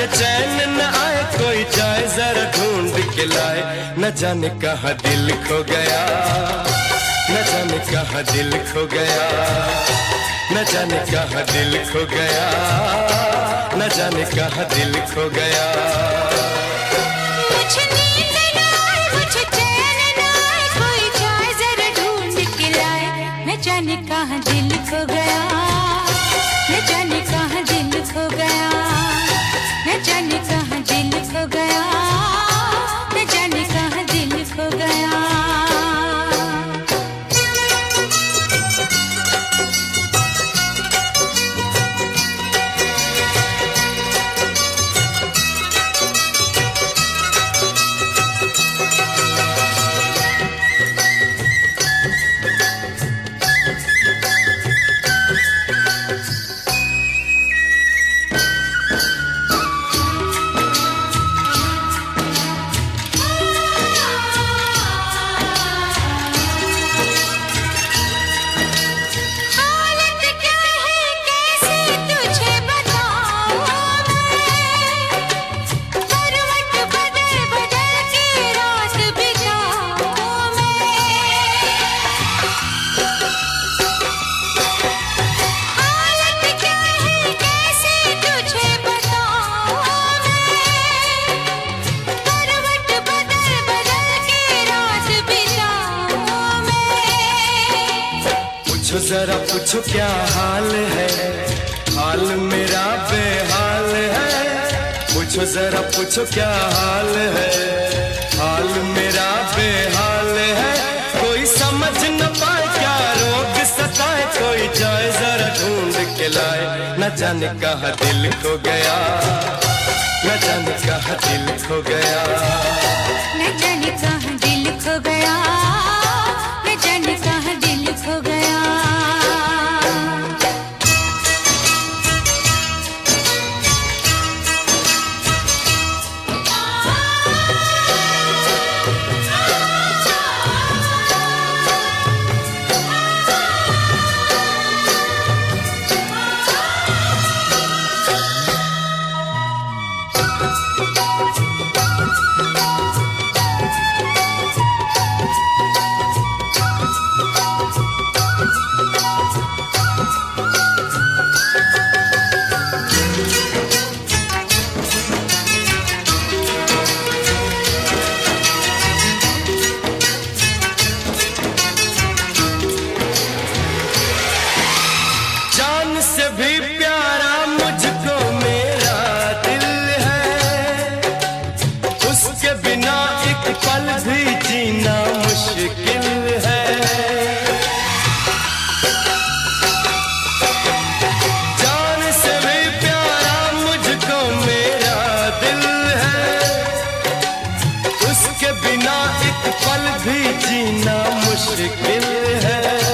चैन न आए, कोई जाए जरा ढूंढ के लाए। न जाने कहाँ दिल खो गया, न जाने कहाँ दिल खो गया, न जाने कहाँ दिल खो गया, न जाने कहाँ दिल खो गया। मुझे नींद न आए, मुझे चैन न आए, कोई जाए जरा ढूंढ के लाए। न जाने कहाँ दिल खो गया, न जाने कहाँ दिल खो गया, न जाने कहाँ दिल खो गया, न जाने कहाँ दिल खो गया। जरा पूछो क्या हाल है, हाल मेरा बेहाल है। पूछो जरा पूछो क्या हाल है, हाल मेरा बेहाल है। कोई समझ न पाए क्या रोग सताए, कोई जाए जरा ढूंढ के लाए। न जाने कहाँ दिल खो गया, न जाने कहाँ दिल खो गया, न जाने कहाँ दिल खो गया, न जाने कहाँ दिल खो गया। भी प्यारा मुझको मेरा दिल है, उसके बिना एक पल भी जीना मुश्किल है। जान से भी प्यारा मुझको मेरा दिल है, उसके बिना एक पल भी जीना मुश्किल है।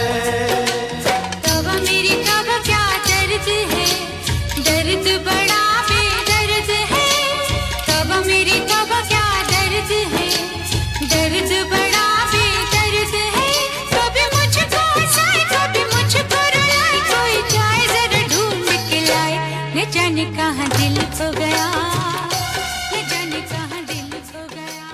दर्द बड़ा बेदर्द है, तौबा मेरी तौबा क्या दर्द है, दर्द बड़ा बेदर्द है। कभी मुझको हंसाए, कभी मुझको रुलाए, कोई जाए जरा ढूंढ के लाए। न जाने कहाँ दिल खो गया, न जाने कहाँ दिल खो गया।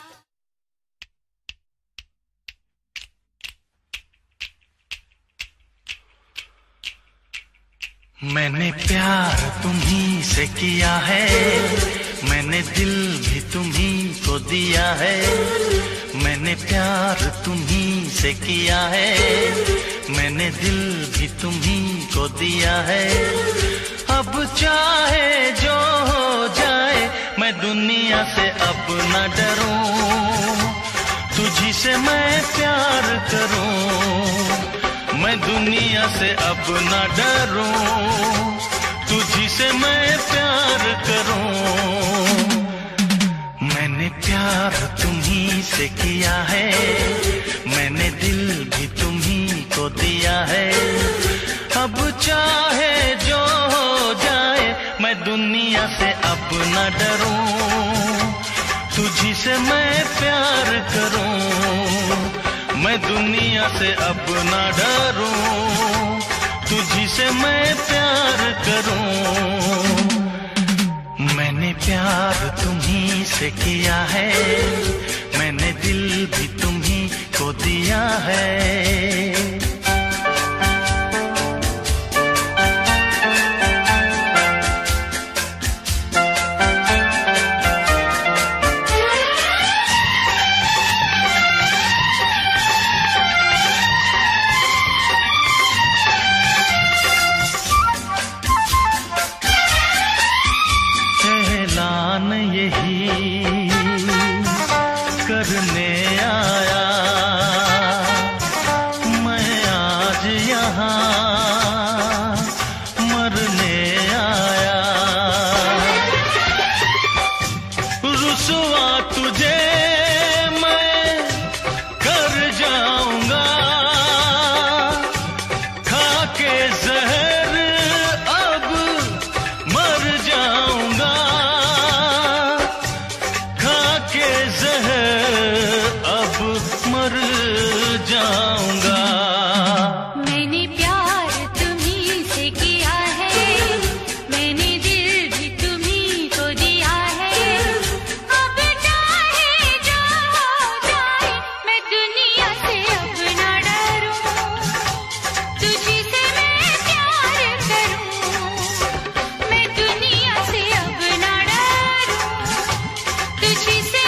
मैंने प्यार तुम्ही से किया है, मैंने दिल भी तुम्ही को दिया है। मैंने प्यार तुम्ही से किया है, मैंने दिल भी तुम्ही को दिया है। अब चाहे जो हो जाए, मैं दुनिया से अब न डरूं, तुझी से मैं प्यार करूं। मैं दुनिया से अब न डरूं, तुझी से मैं प्यार करूं। मैंने प्यार तुम्ही से किया है, मैंने दिल भी तुम्ही को दिया है। अब चाहे जो हो जाए, मैं दुनिया से अब न डरूं, तुझी से मैं प्यार करूं। मैं दुनिया से अब न डरूं, तुझी से मैं प्यार करूं। मैंने से किया है, मैंने दिल भी तुम्ही को दिया है। यही करने आया मैं आज यहाँ, मरने आया। रुसवा तुझे मैं कर जाऊंगा, खा के जहर अब मर जाऊंगा, के ज़हर अब मर जाऊंगा। मैंने प्यार तुम्ही से किया है, मैंने दिल भी तुम्ही को दिया है। अब चाहे जो हो जाए मैं दुनिया से अब ना डरूं, तुझी से मैं प्यार करूं। मैं दुनिया से अब ना डरूं, तुझी से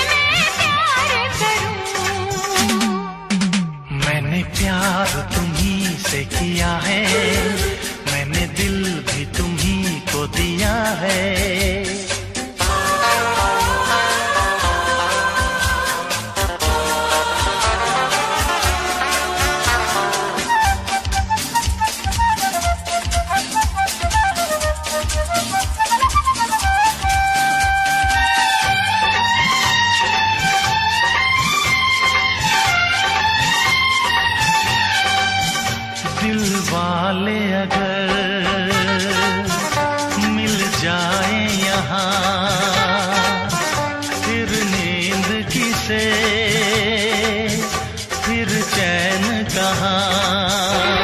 प्यार तुम्ही से किया है, मैंने दिल भी तुम्ही को दिया है। दिल वाले अगर मिल जाए यहाँ, फिर नींद किसे, फिर चैन कहाँ।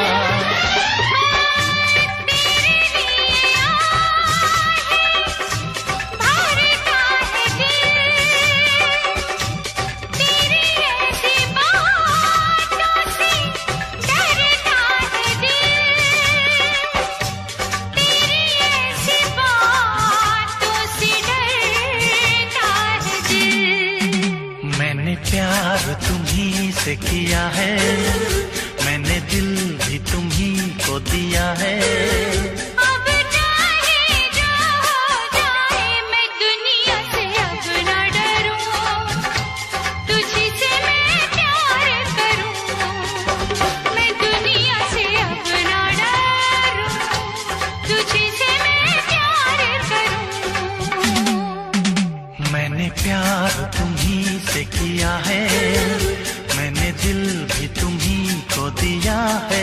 प्यार तुम्ही से किया है, मैंने दिल भी तुम्ही को दिया है। अब चाहे जो हो जाए मैं दुनिया से अब ना डरूं, तुझी से मैं प्यार करूं। मैं दुनिया से अब ना डरूं, तुझी से मैं प्यार करूं। मैंने प्यार तुम्ही से किया है, मैंने दिल भी तुम्ही को दिया है।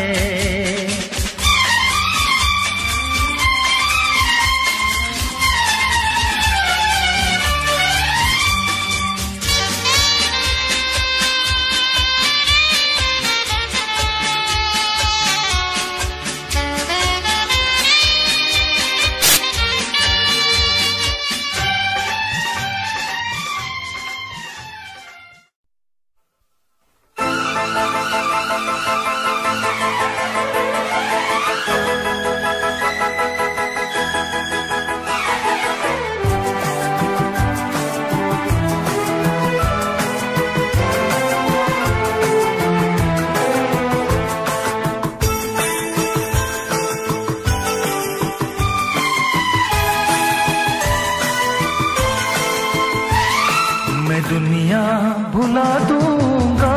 दुनिया भुला दूंगा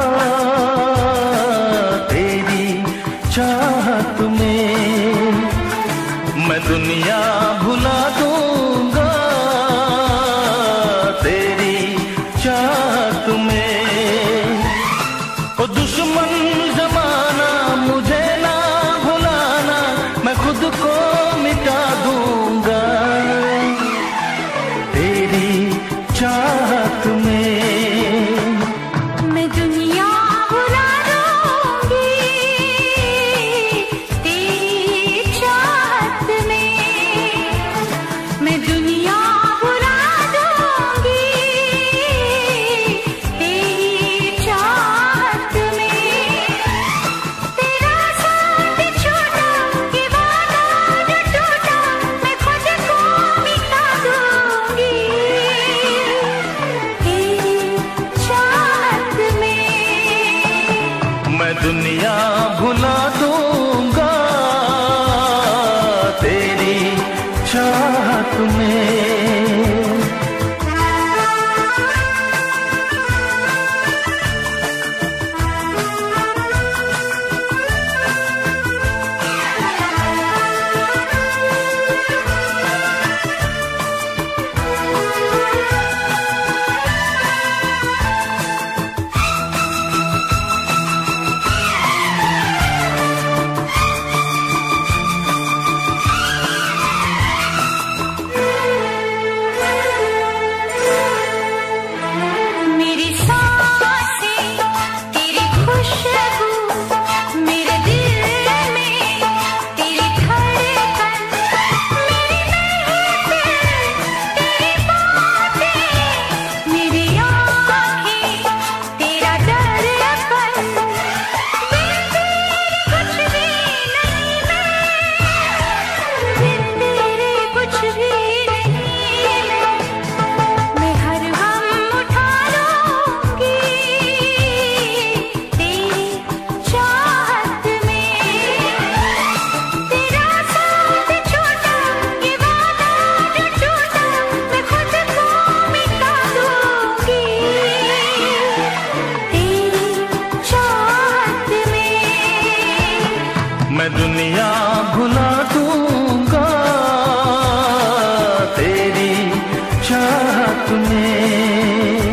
तेरी चाहत में, मैं दुनिया भुला दूंगा तेरी चाहत में। ओ दुश्मन जमाना मुझे ना भुलाना, मैं खुद को मिटा दूंगा तेरी चाहत में। चाहत में। मैं दुनिया भुला दूंगा तेरी चाहत में।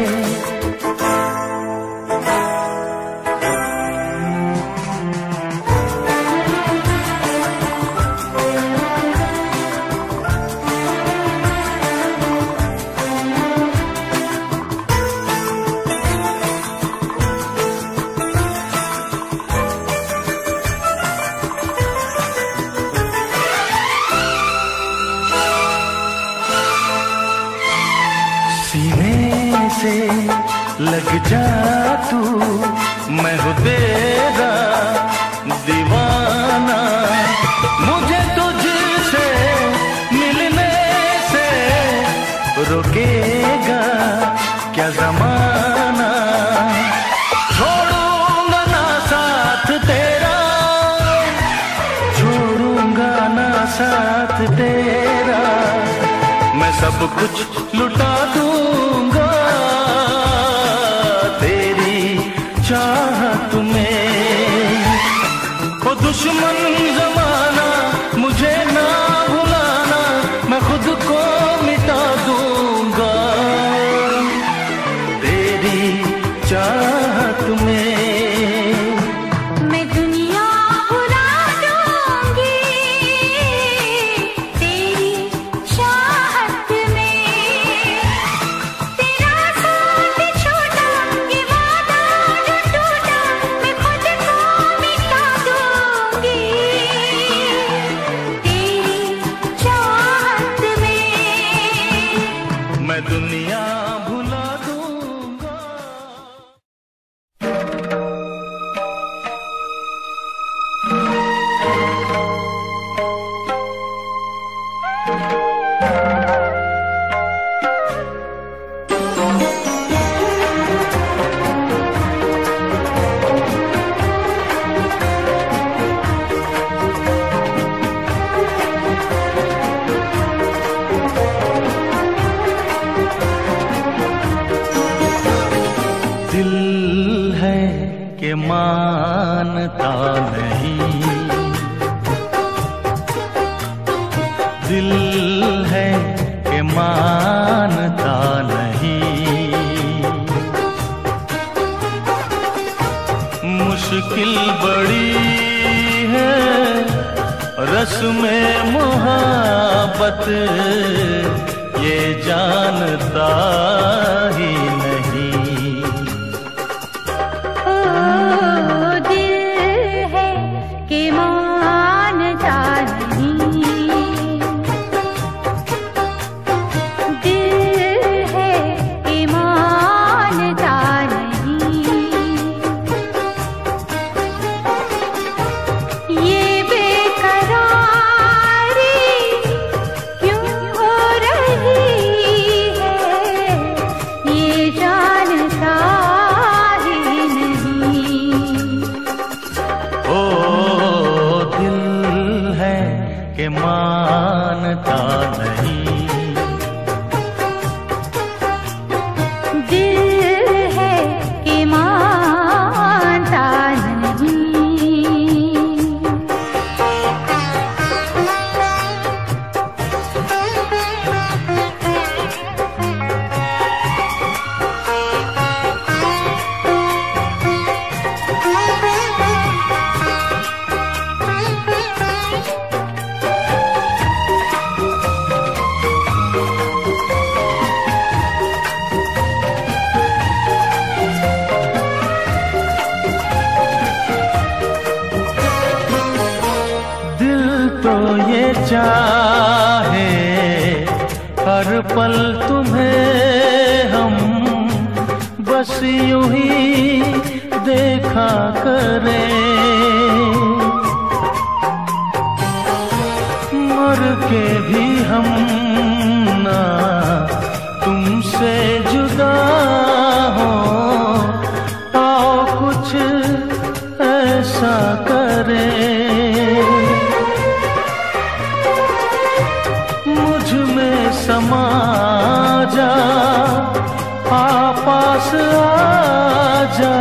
लग जा तू, मैं हूँ तेरा दीवाना। मुझे तुझसे मिलने से रोकेगा क्या ज़माना। छोड़ूंगा ना साथ तेरा, छोड़ूंगा ना साथ तेरा। मैं सब कुछ लुटा दूंगा चाहत में। ओ दुश्मन ज़माना मुझे ना भुलाना, मैं खुद को मिटा दूंगा तेरी चाहत में। मैं दुनिया भुला दूंगी तेरी चाहत में। तेरा साथ छोड़ा ये वादा जो टूटा, मैं खुद को मिटा दूंगी तेरी चाहत में। मैं दुनिया भुला दूंगा। दिल है कि मानता नहीं, दिल है कि मानता नहीं। मुश्किल बड़ी है रस्म मोहब्बत, ये जानता ही नहीं। क्यों हो रही है हर पल तुम्हें हम बस यूं ही देखा करें, मर के भी हम ना तुमसे जुदा हो, आओ कुछ ऐसा करें, मुझ में समा जा, पास आजा,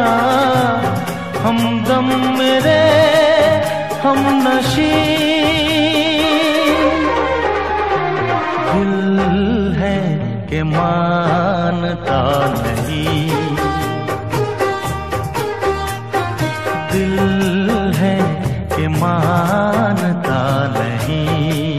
हमदम मेरे हमनशी, दिल है कि मानता नहीं, दिल है कि मानता नहीं।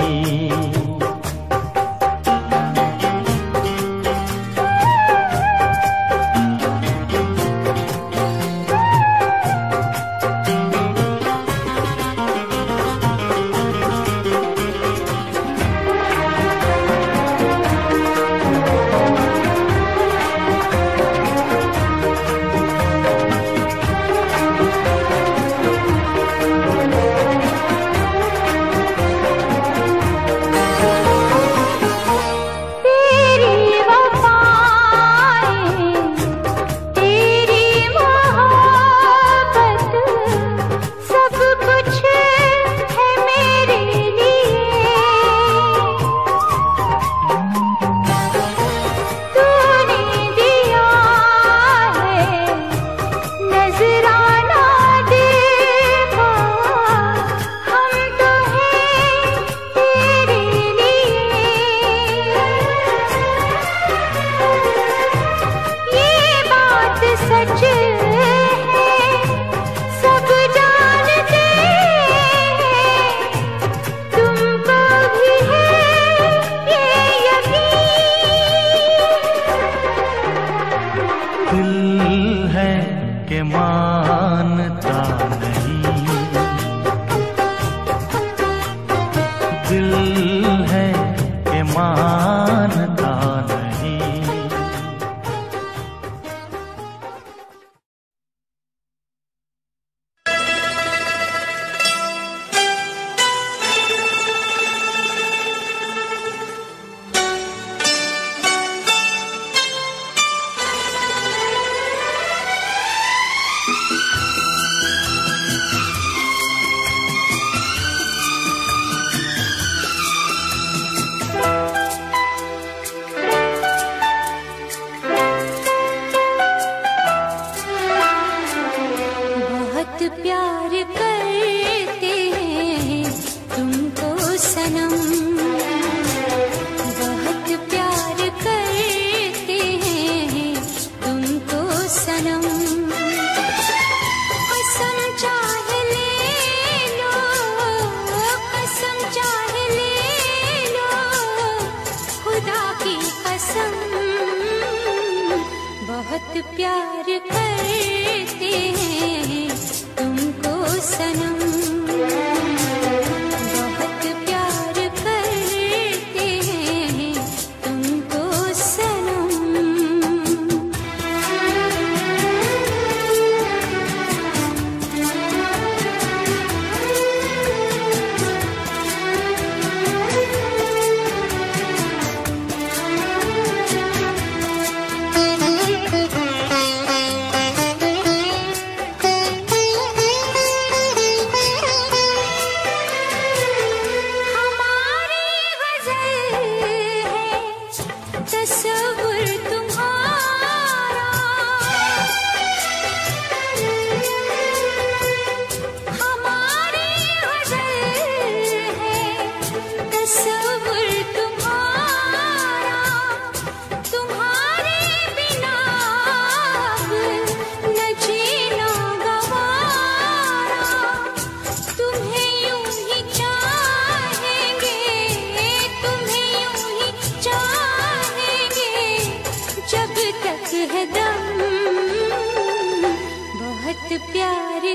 प्यार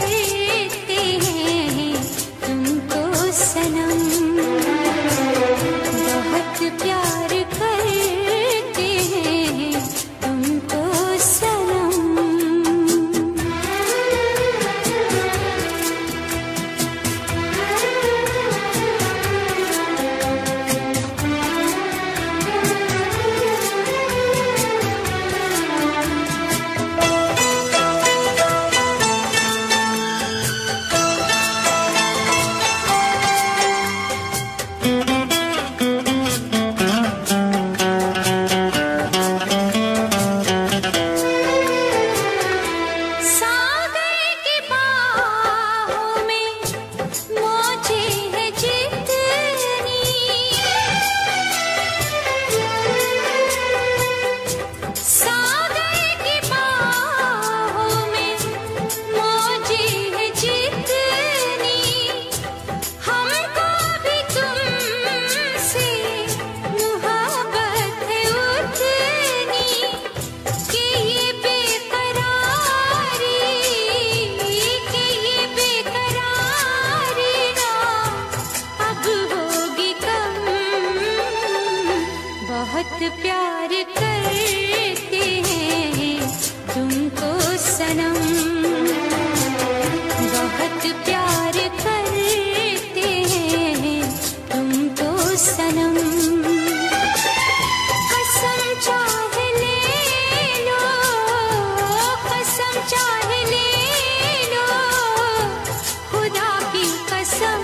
करते हैं तुमको सनम, बहुत प्यार बहुत प्यार करते हैं तुमको सनम, बहुत प्यार करते हैं तुमको सनम। कसम चाहे ले लो, कसम चाहे ले लो, खुदा की कसम,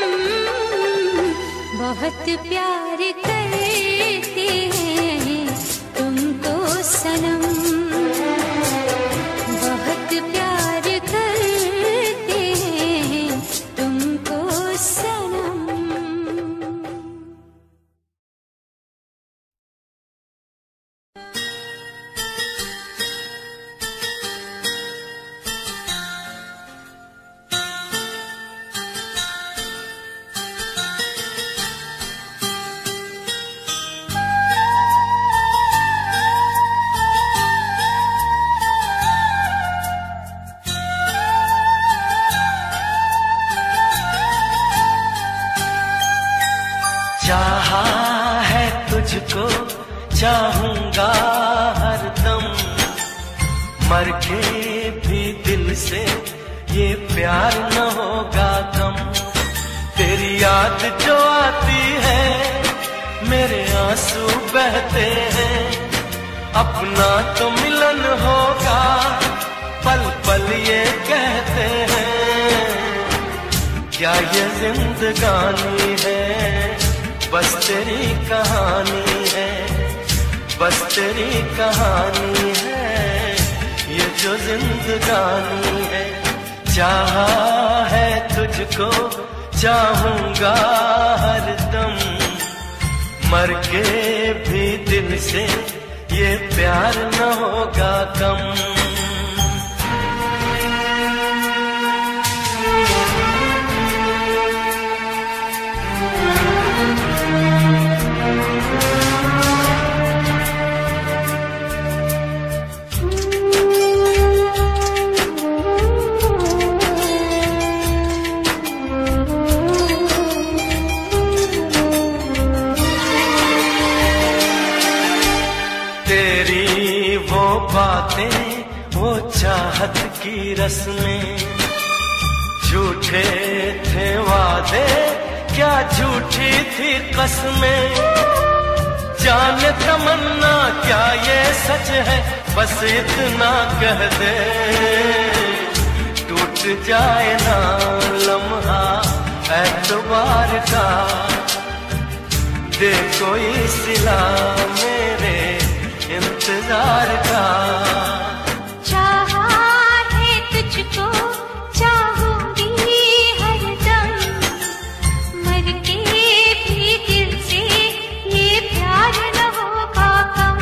बहुत प्यार करते हैं तुमको सनम, बहुत प्यार करते हैं तुमको सनम। चाहा है तुझको चाहूंगा हरदम, मर के भी दिल से ये प्यार न होगा कम। तेरी याद जो आती है मेरे आंसू बहते हैं, अपना तो मिलन होगा पल पल ये कहते हैं। क्या ये जिंदगानी है, बस तेरी कहानी है, बस तेरी कहानी है, ये जो जिंदगानी है। चाहा है तुझको चाहूंगा हरदम, मर के भी दिल से ये प्यार न होगा कम। वो चाहत की रस्में, झूठे थे वादे क्या झूठी थी कसमें। जाने तमन्ना क्या ये सच है, बस इतना कह दे टूट जाए ना लम्हा एतबार का, दे कोई सिला मेरे इंतजार का। चाहा है तुझको चाहूंगी हरदम, मर के भी दिल से ये प्यार न होगा कम।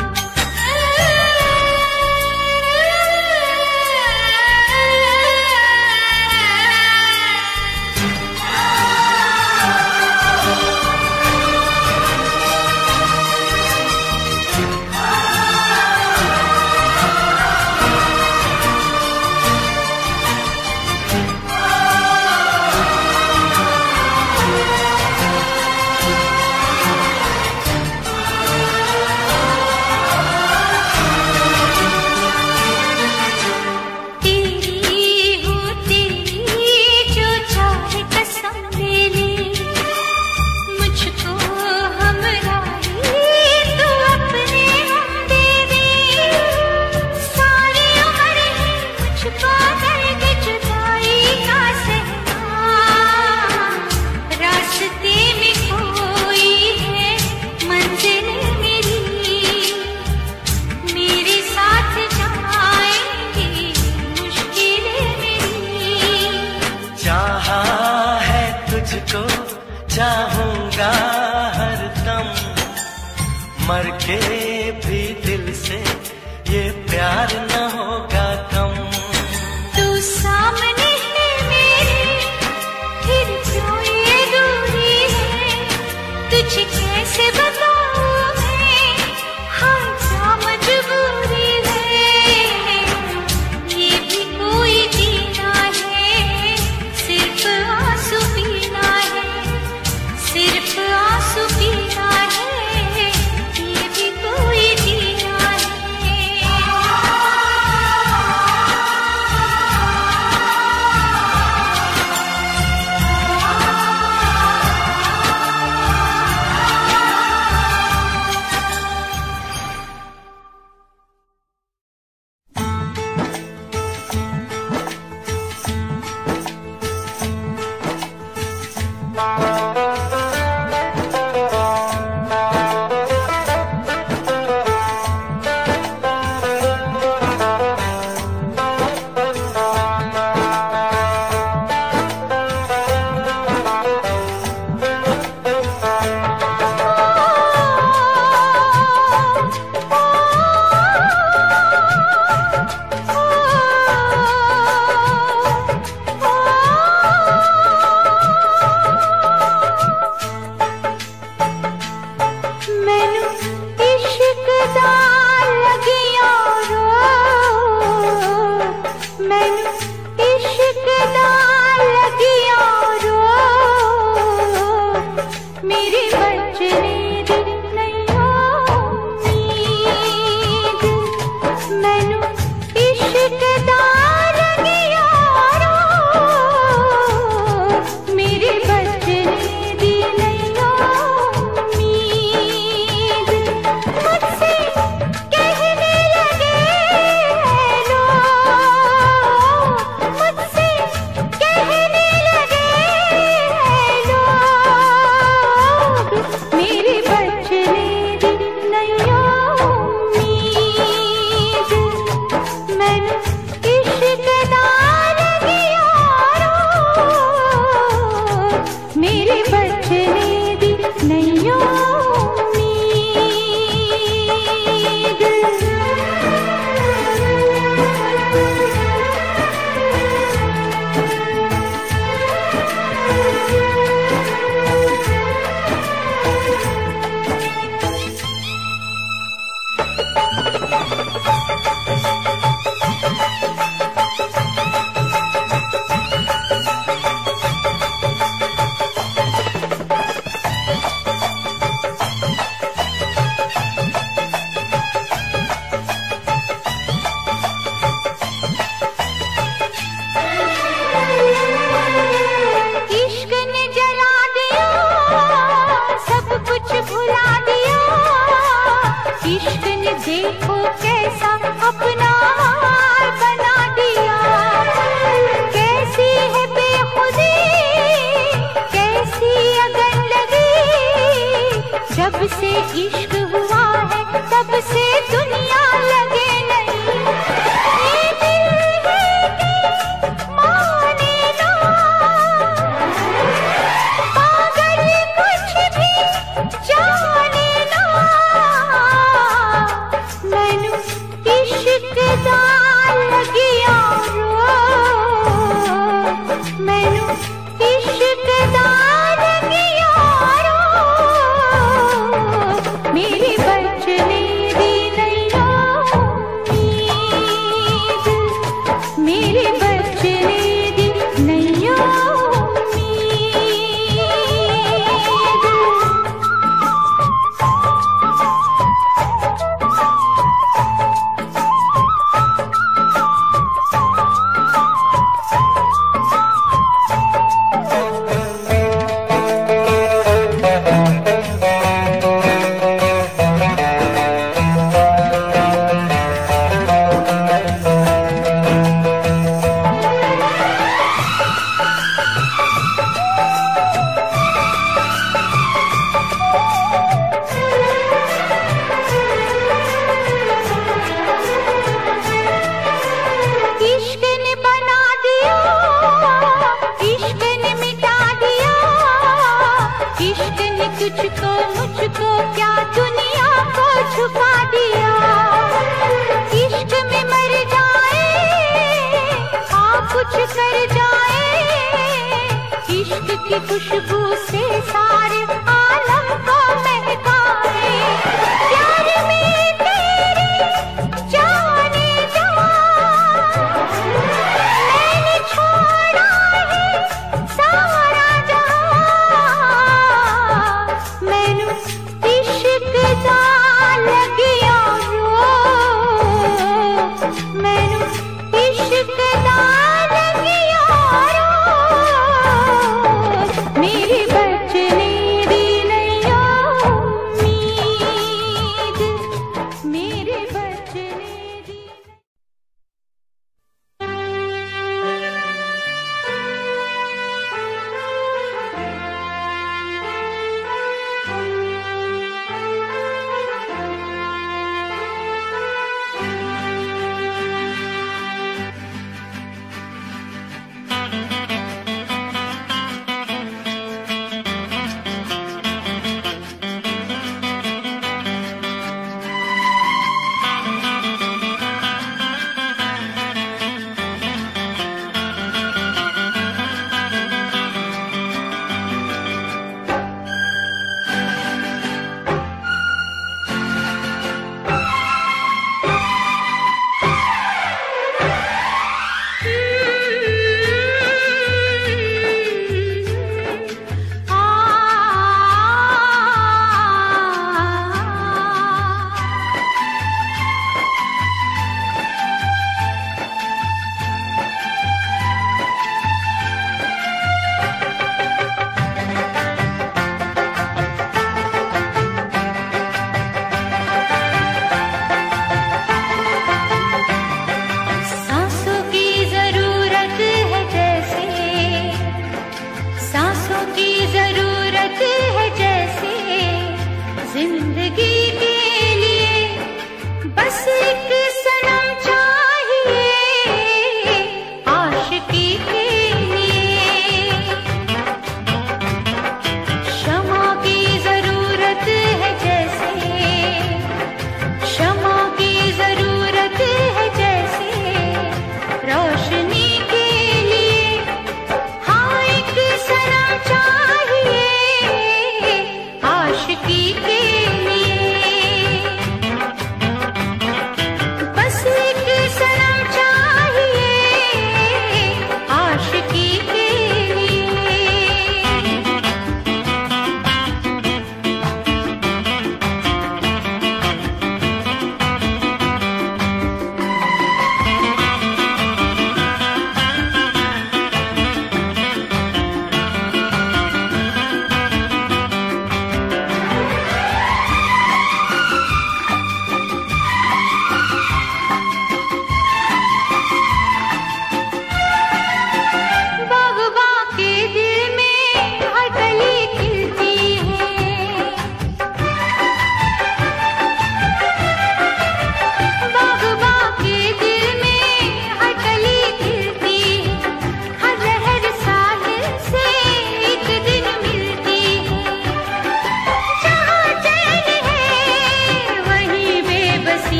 चाहूंगा हरदम, मर के भी दिल से ये प्यार न होगा कम। तू सामने है मेरे, फिर क्यों ये दूरी है, तुझे कैसे बताऊं मैं, हाँ क्या मजबूरी है। ये भी कोई जीना है, सिर्फ आंसू पीना है, सिर्फ आंसू पीना है, ये भी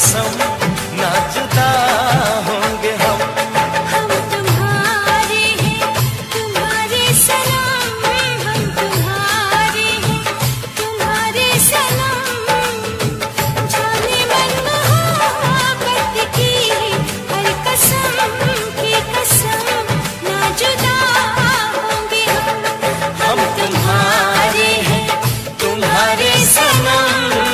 कसम ना जुदा होंगे हम। हम तुम्हारे हैं तुम्हारे सनम, हम तुम्हारे हैं तुम्हारे सनम। जाने मन मोहब्बत की हर कसम की कसम ना जुदा होंगे हम। हम तुम्हारे हैं तुम्हारे सनम।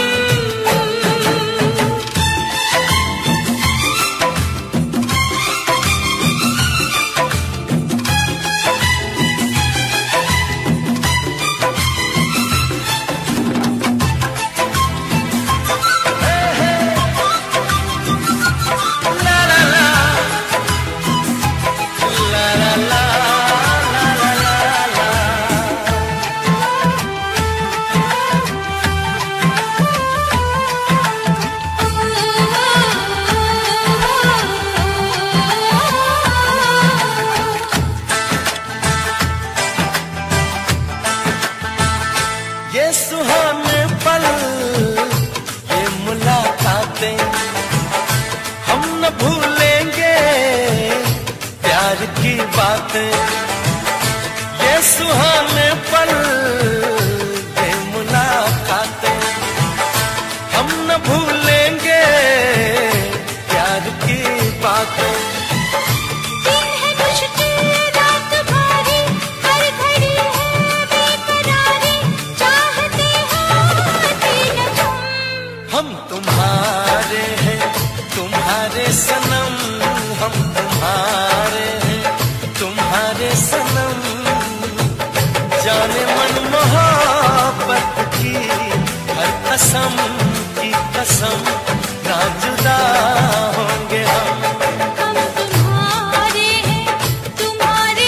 ये सुहाने पल, ये मुलाकातें हम न भूलेंगे प्यार की बातें। ये सुहाने पल, ये मुलाकातें हम न भूलेंगे प्यार की बातें। दिन है मुश्किल रात भारी, हर घड़ी है बेकरारी, चाहते होते न तुम। हम तुम्हारे हैं तुम्हारे सनम, हम तुम्हारे हैं तुम्हारे सनम। जाने मन मोहब्बत की हर कसम की कसम ना जुदा होंगे हम। हम तुम्हारे हैं तुम्हारे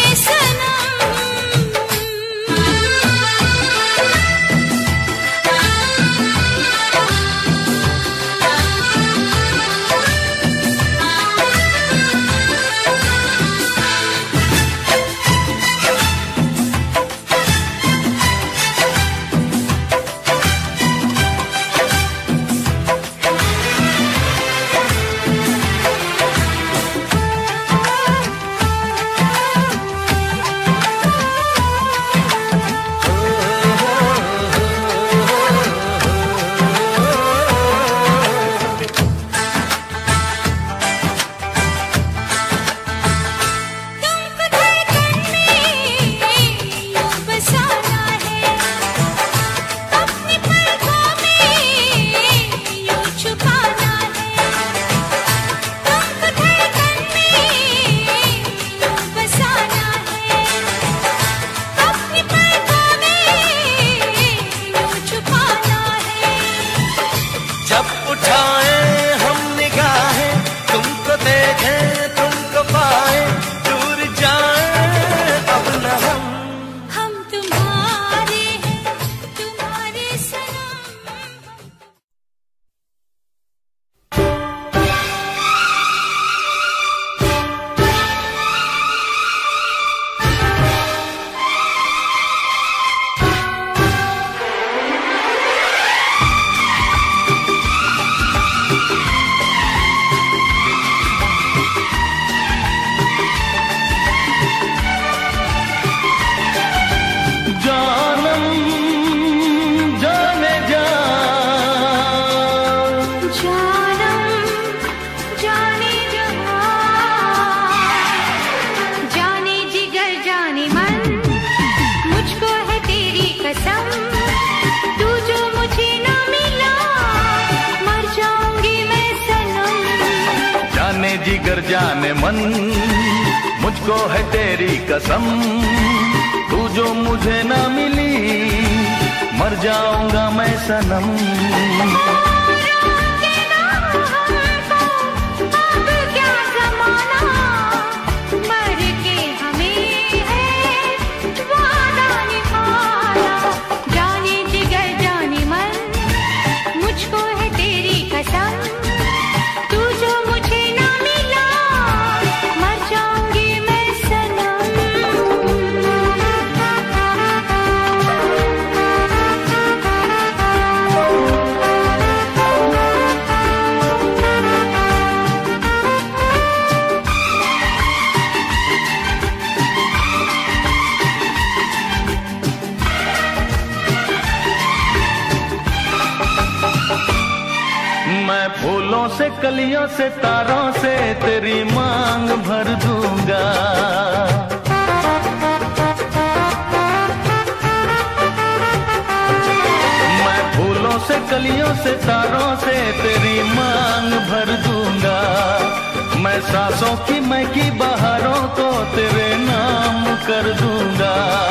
जिगर जाने मन, मुझको है तेरी कसम। तू जो मुझे ना मिली, मर जाऊंगा मैं सनम। फूलों से कलियों से तारों से तेरी मांग भर दूंगा। मैं फूलों से कलियों से तारों से तेरी मांग भर दूंगा। मैं सांसों की महकी बहारों को तेरे नाम कर दूंगा।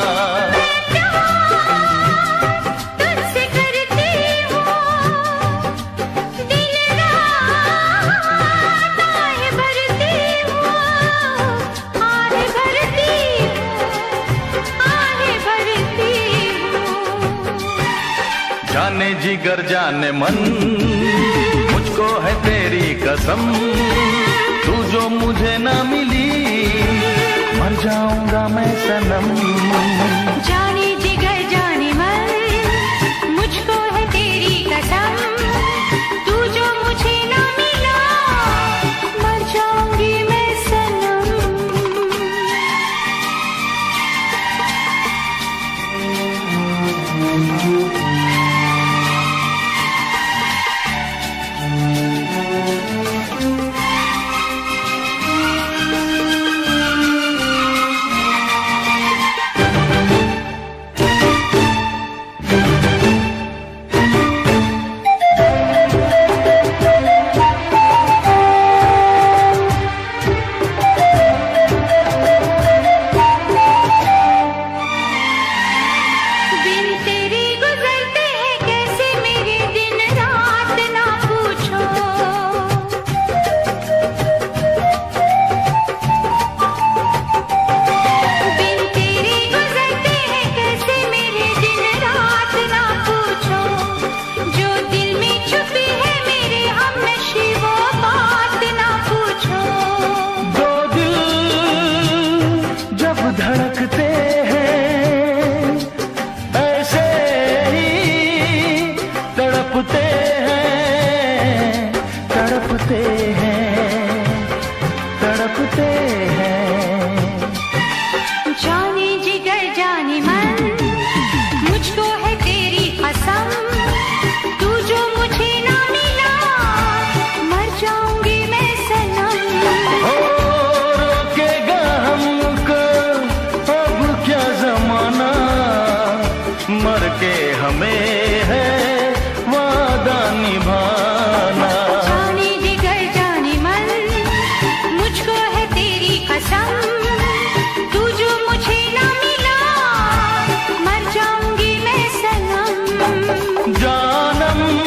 जाने जिगर जाने मन मुझको है तेरी कसम, तू जो मुझे ना मिली मर जाऊंगा मैं सनम। जाने जिगर जाने मन मुझको है तेरी कसम, तू जो मुझे ना मिला मर जाऊंगी मैं सनम। धड़कते हैं ऐसे ही तड़पते हैं, तड़पते हैं, तड़पते हैं। जाने जिगर जाने मन मुझको है तेरी कसम, तू जो मुझे ना मिला मर जाऊंगी मैं सनम। ओ रोकेगा हमको अब क्या जमाना, मर के हमें है वादा निभाना। जाने जिगर जाने मन मुझको है तेरी कसम, तू जो मुझे ना मिला मर जाऊंगी मैं सनम। जानम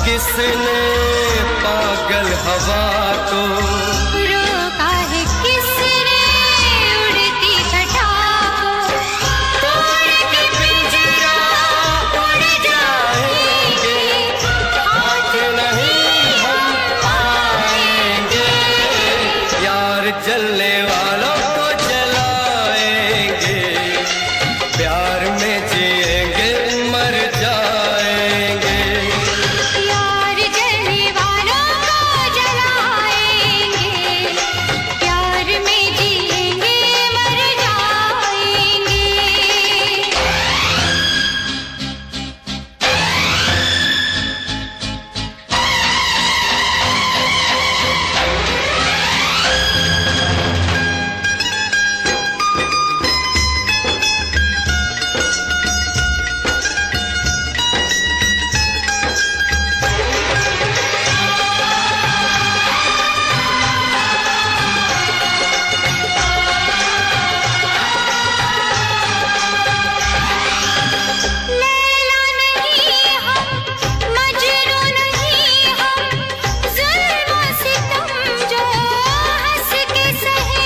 किसने पागल हवा को, रोका है किसने उड़ती छटा को, तोड़ के पिंजरा उड़ जाएंगे, आज नहीं हम आएंगे, यार जलने वालों को जलाएंगे, प्यार में जिएंगे मर जाएंगे, यार जलने वालों को जलाएंगे, प्यार में जिएंगे मर जाएंगे। लैला नहीं हम, मजनू नहीं हम, ज़ुल्म सितम जो हंस के सहे।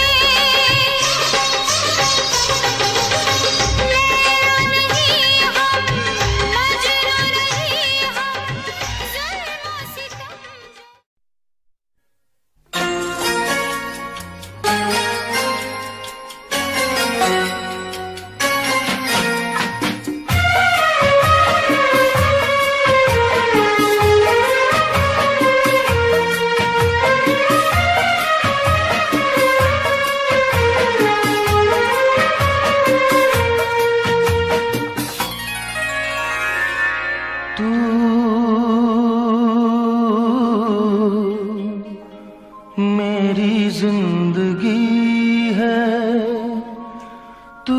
लैला नहीं हम, मजनू नहीं हम, ज़ुल्म सितम जो तू मेरी जिंदगी है, तू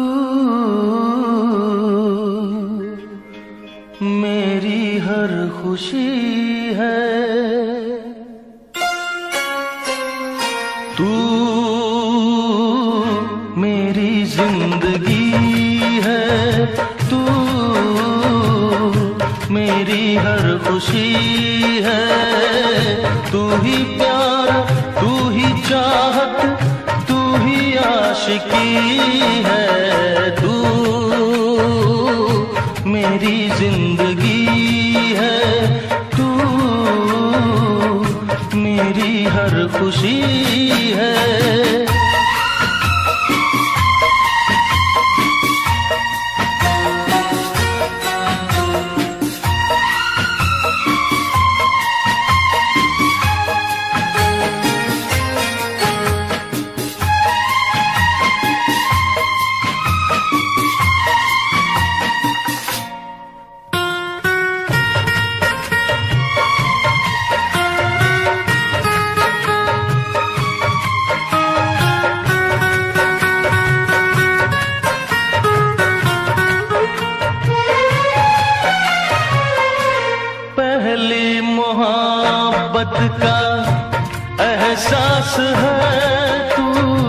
मेरी हर खुशी है, तू मेरी जिंदगी है, तू मेरी हर खुशी है, तू ही प्यार, तू ही चाहत, तू ही आशिकी है, तू मेरी जिंदगी है, तू मेरी हर खुशी है। पहली मोहब्बत का एहसास है तू,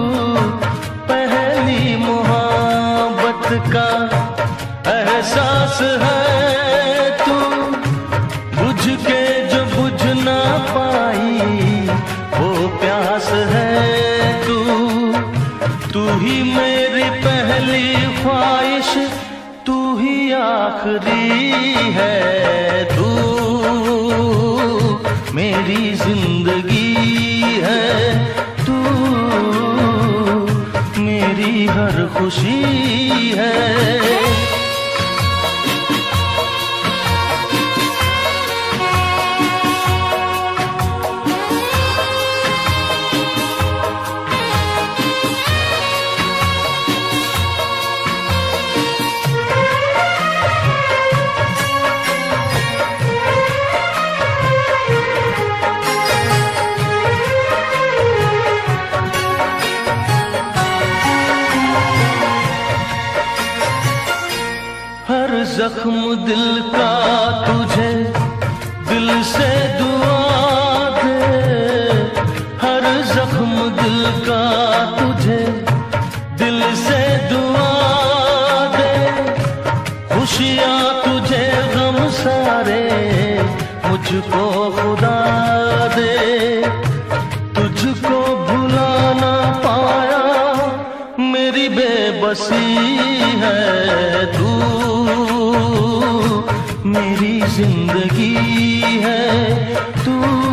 पहली मोहब्बत का एहसास है तू, बुझ के जो बुझ ना पाई वो प्यास है तू, तू ही मेरी पहली ख्वाहिश, तू ही आखिरी है, तू मेरी जिंदगी है, तू मेरी हर खुशी है। हर जख्म दिल का तुझे दिल से दुआ दे, हर जख्म दिल का तुझे दिल से दुआ दे, खुशियाँ तुझे गम सारे मुझ मुझको खुदा दे, तुझको भुला ना पाया मेरी बेबसी है तू, मेरी जिंदगी है तू,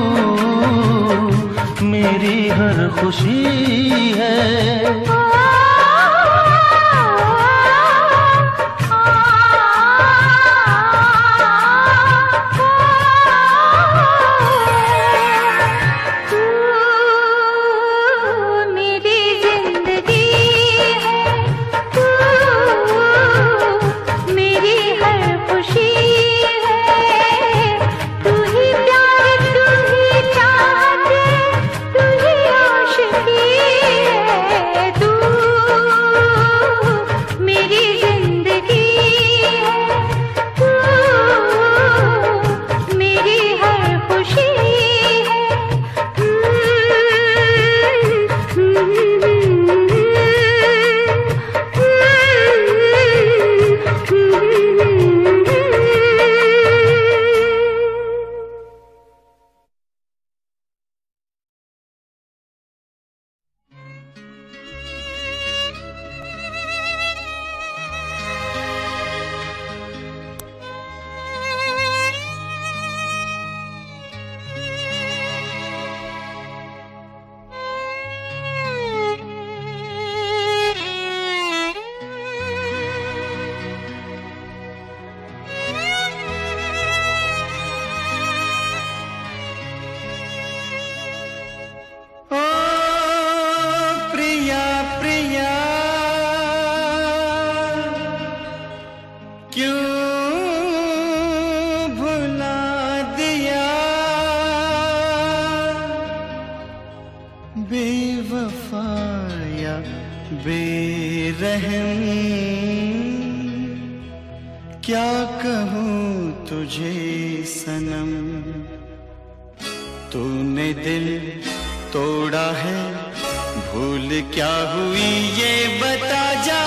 मेरी हर खुशी है। बेवफाया बेरहम क्या कहूँ तुझे सनम, तूने दिल तोड़ा है भूल क्या हुई ये बता जा।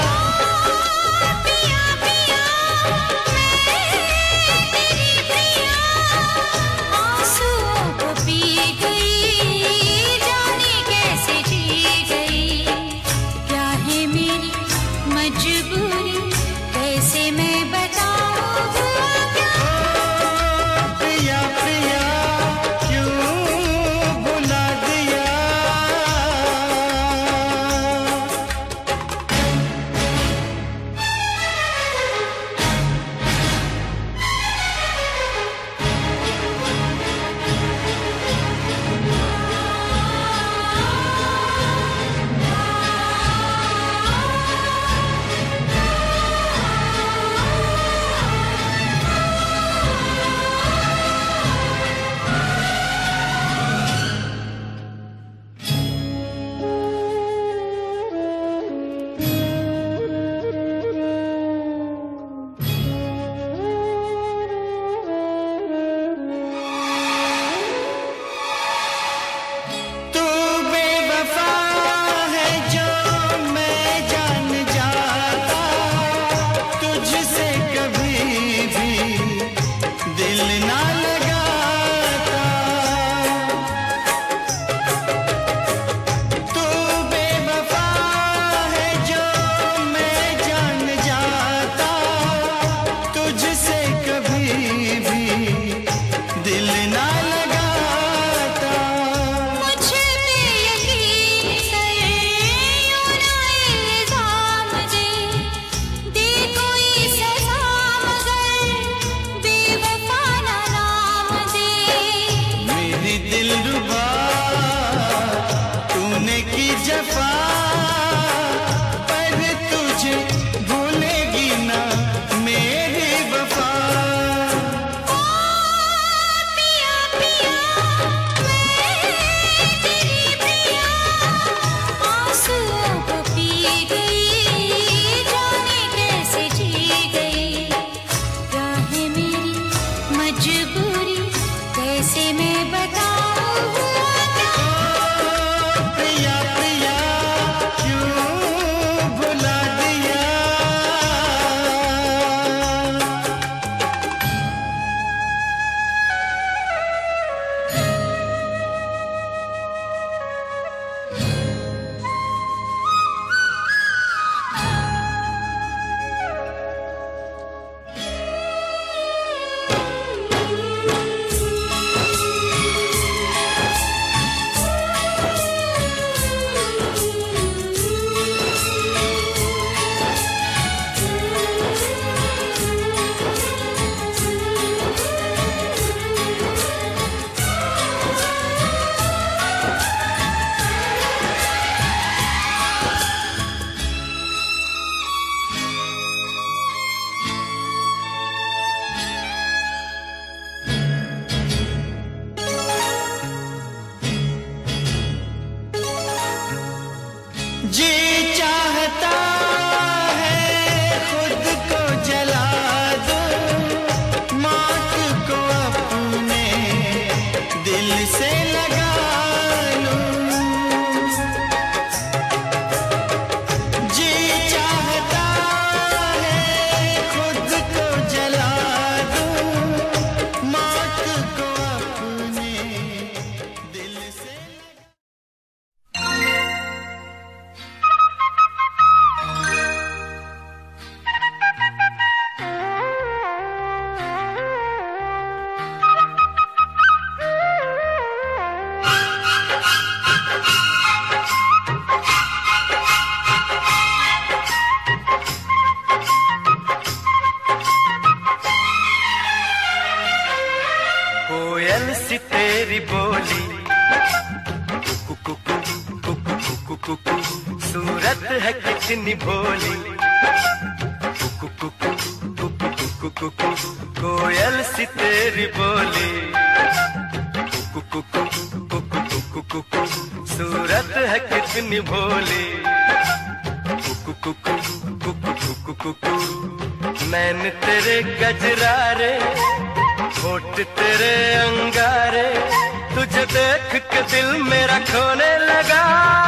कोयल सी तेरी बोली, कुकु कुकु कुकु कुकु कुकु, सूरत है कितनी भोली, कुकु कुकु कुकु कुकु कुकु, कोयल सी तेरी बोली, कुकु कुकु कुकु कुकु कुकु, सूरत है कितनी भोली, कुकु कुकु कुकु कुकु कुकु, नैन तेरे गजरारे, होठ तेरे अंगारे, तुझे देख के दिल मेरा खोने लगा।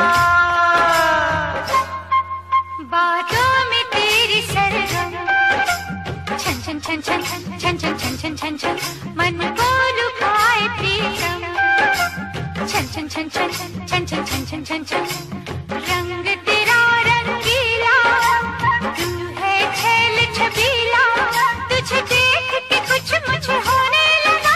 बातों में तेरी सरगम, छन छन छन छन छन छन छन छन छन छन, मन को लुभाए प्रीतम, छन छन छन छन छन छन छन छन छन छन, रंग तेरा रंगीला, तू है छैल छबीला, तुझे देख के कुछ मुझे होने लगा।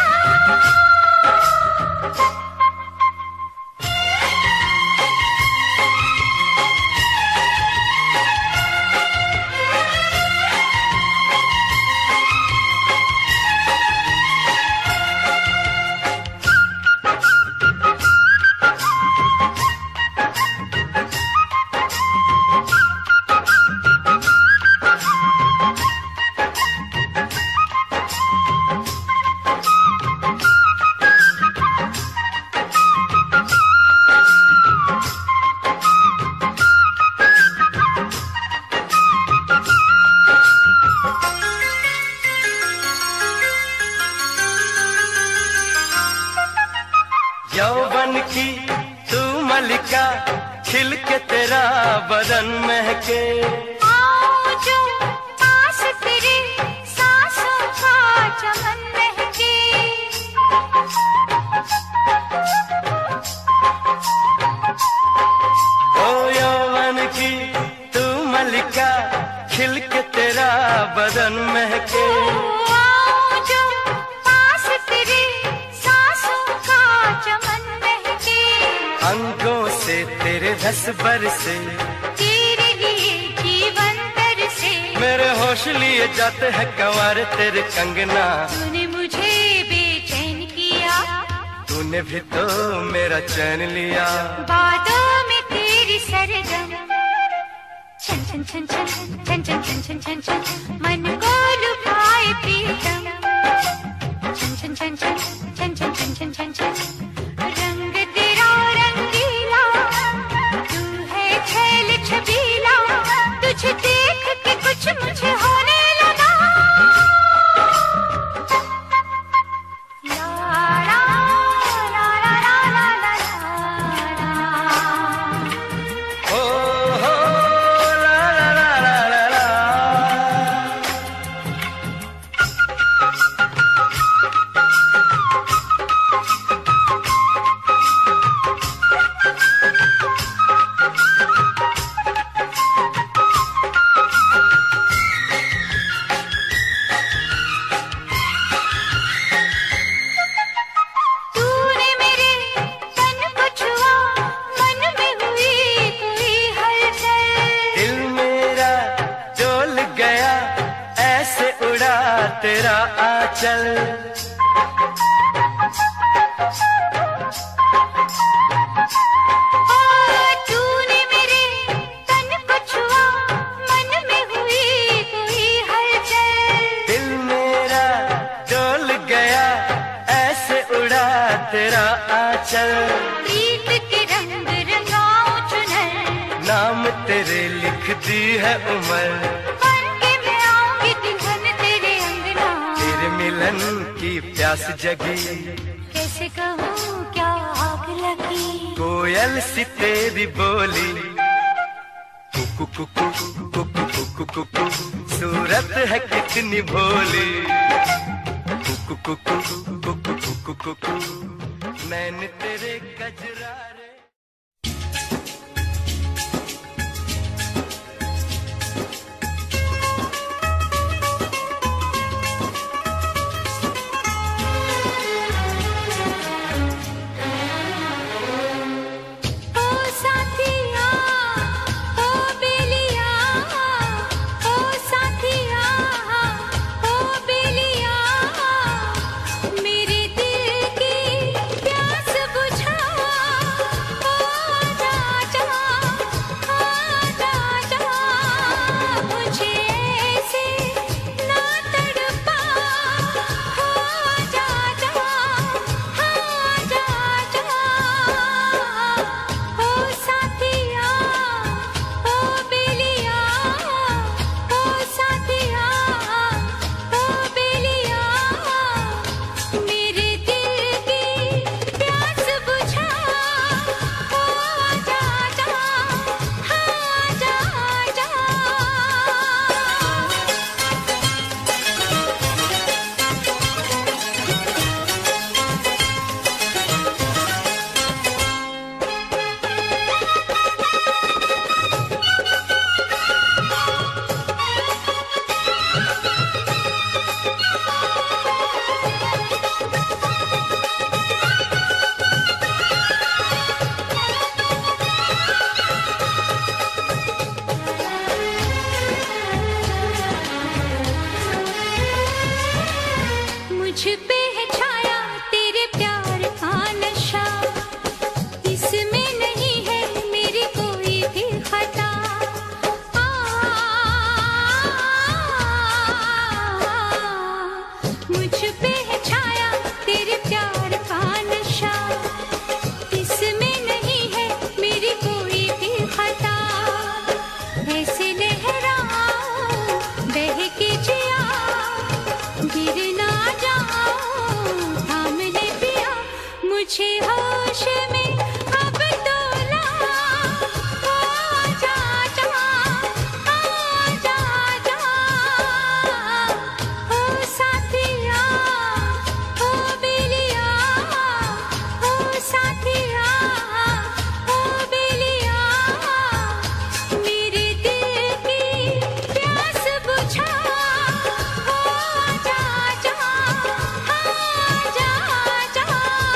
यौवन की तू मलिका, खिल के तेरा बदन महके, आओ जो पास तेरे सांसों का चमन महके, ओ यौवन की तू मलिका, खिल के तेरा बदन महके, आओ जो पास तेरे सांसों का चमन महके, अंगों से तेरे रस बरसे, तेरे लिए जीवन तरसे, मेरे होश लिए जाते हैं कंवार तेरे कंगना, तूने मुझे बेचैन किया, तूने भी तो मेरा चैन लिया। बातों में तेरी सरगम, छन छन छन छन छन छन छन छन छन छन, मन को लुभाए प्रीतम, छन छन छन छन छन छन छन छन छन छन, रंग तेरा रंगीला, तू है छैल छबीला, तुझे देख के कुछ मुझे होने लगा। ला ला ला ला ला ला ला, ओ हो ला ला ला ला ला ला। तूने मेरे तन को छुआ, मन में हुई कोई हलचल, दिल मेरा डोल गया, ऐसे उड़ा तेरा आंचल, ओ तूने मेरे तन को छुआ, मन में हुई कोई हलचल, दिल मेरा डोल गया, ऐसे उड़ा तेरा आंचल, प्रीत के रंग रंगाऊं चुनर, नाम तेरे लिख दी है उम्र, बन के मैं आऊंगी दुल्हन तेरे अंगना, तेरे मिलन की प्यास जगी, कैसे कहूँ क्या आग लगी, कोयल सी तेरी बोली, कुकु कुकु कुकु कुकु कुकु, सूरत है कितनी भोली, कुकु कुकु कुकु कुकु कुकु, नैन तेरे गजरारे। ओ साथिया, ओ बेलिया, ओ साथिया, ओ बेलिया, मेरे दिल मुझे होश में अब तो ला, आजा जा, आजा जा, ओ साथिया, ओ बेलिया, ओ साथिया, ओ बेलिया, मेरे दिल की प्यास बुझा, आजा जा, आजा जा।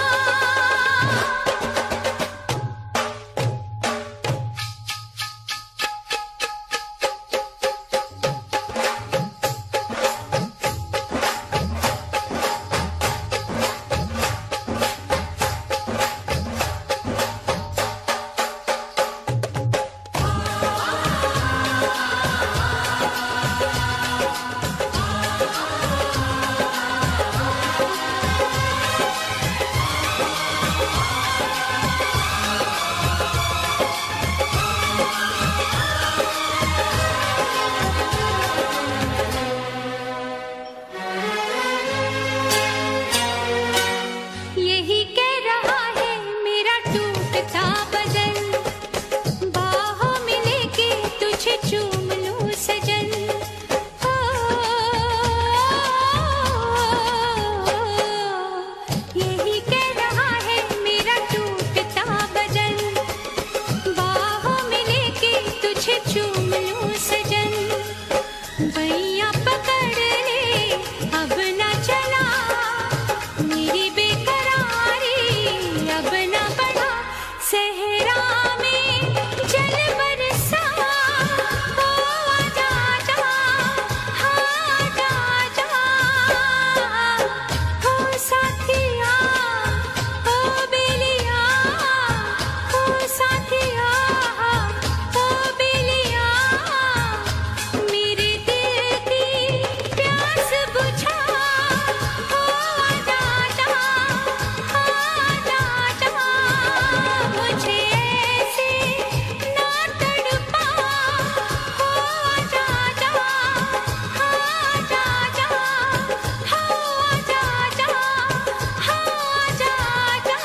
यही कह रहा है मेरा टूटता बदन, बाहों में लेके तुझे चूम लूं सजन, ओ, यही कह रहा है मेरा टूटता बदन, बाहों में लेके तुझे चूम लूं सजन, बैया पकड़ ले अब ना चला, मेरी बेकरारी अब ना बढ़ा, सहरा में जल बरसा, ओ आजा जा, आजा जा, ओ साथिया, ओ बेलिया, ओ साथिया, ओ बेलिया, मेरे दिल की प्यास बुझा, ओ आजा जा, आजा जा, मुझे ऐसे ना तड़पा, ओ आजा जा, आजा जा, आजा जा, आजा जा।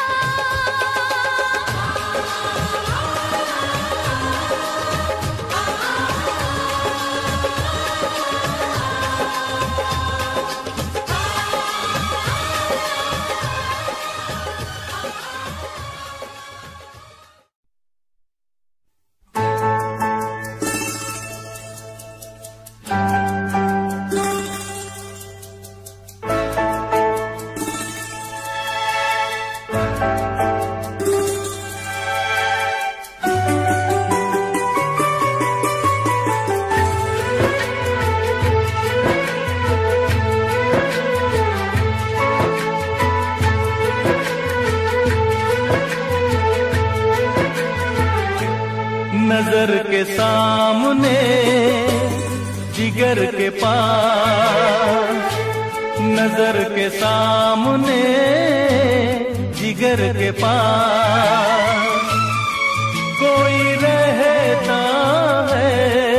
नजर के सामने जिगर के पास, नजर के सामने जिगर के पास कोई रहता है,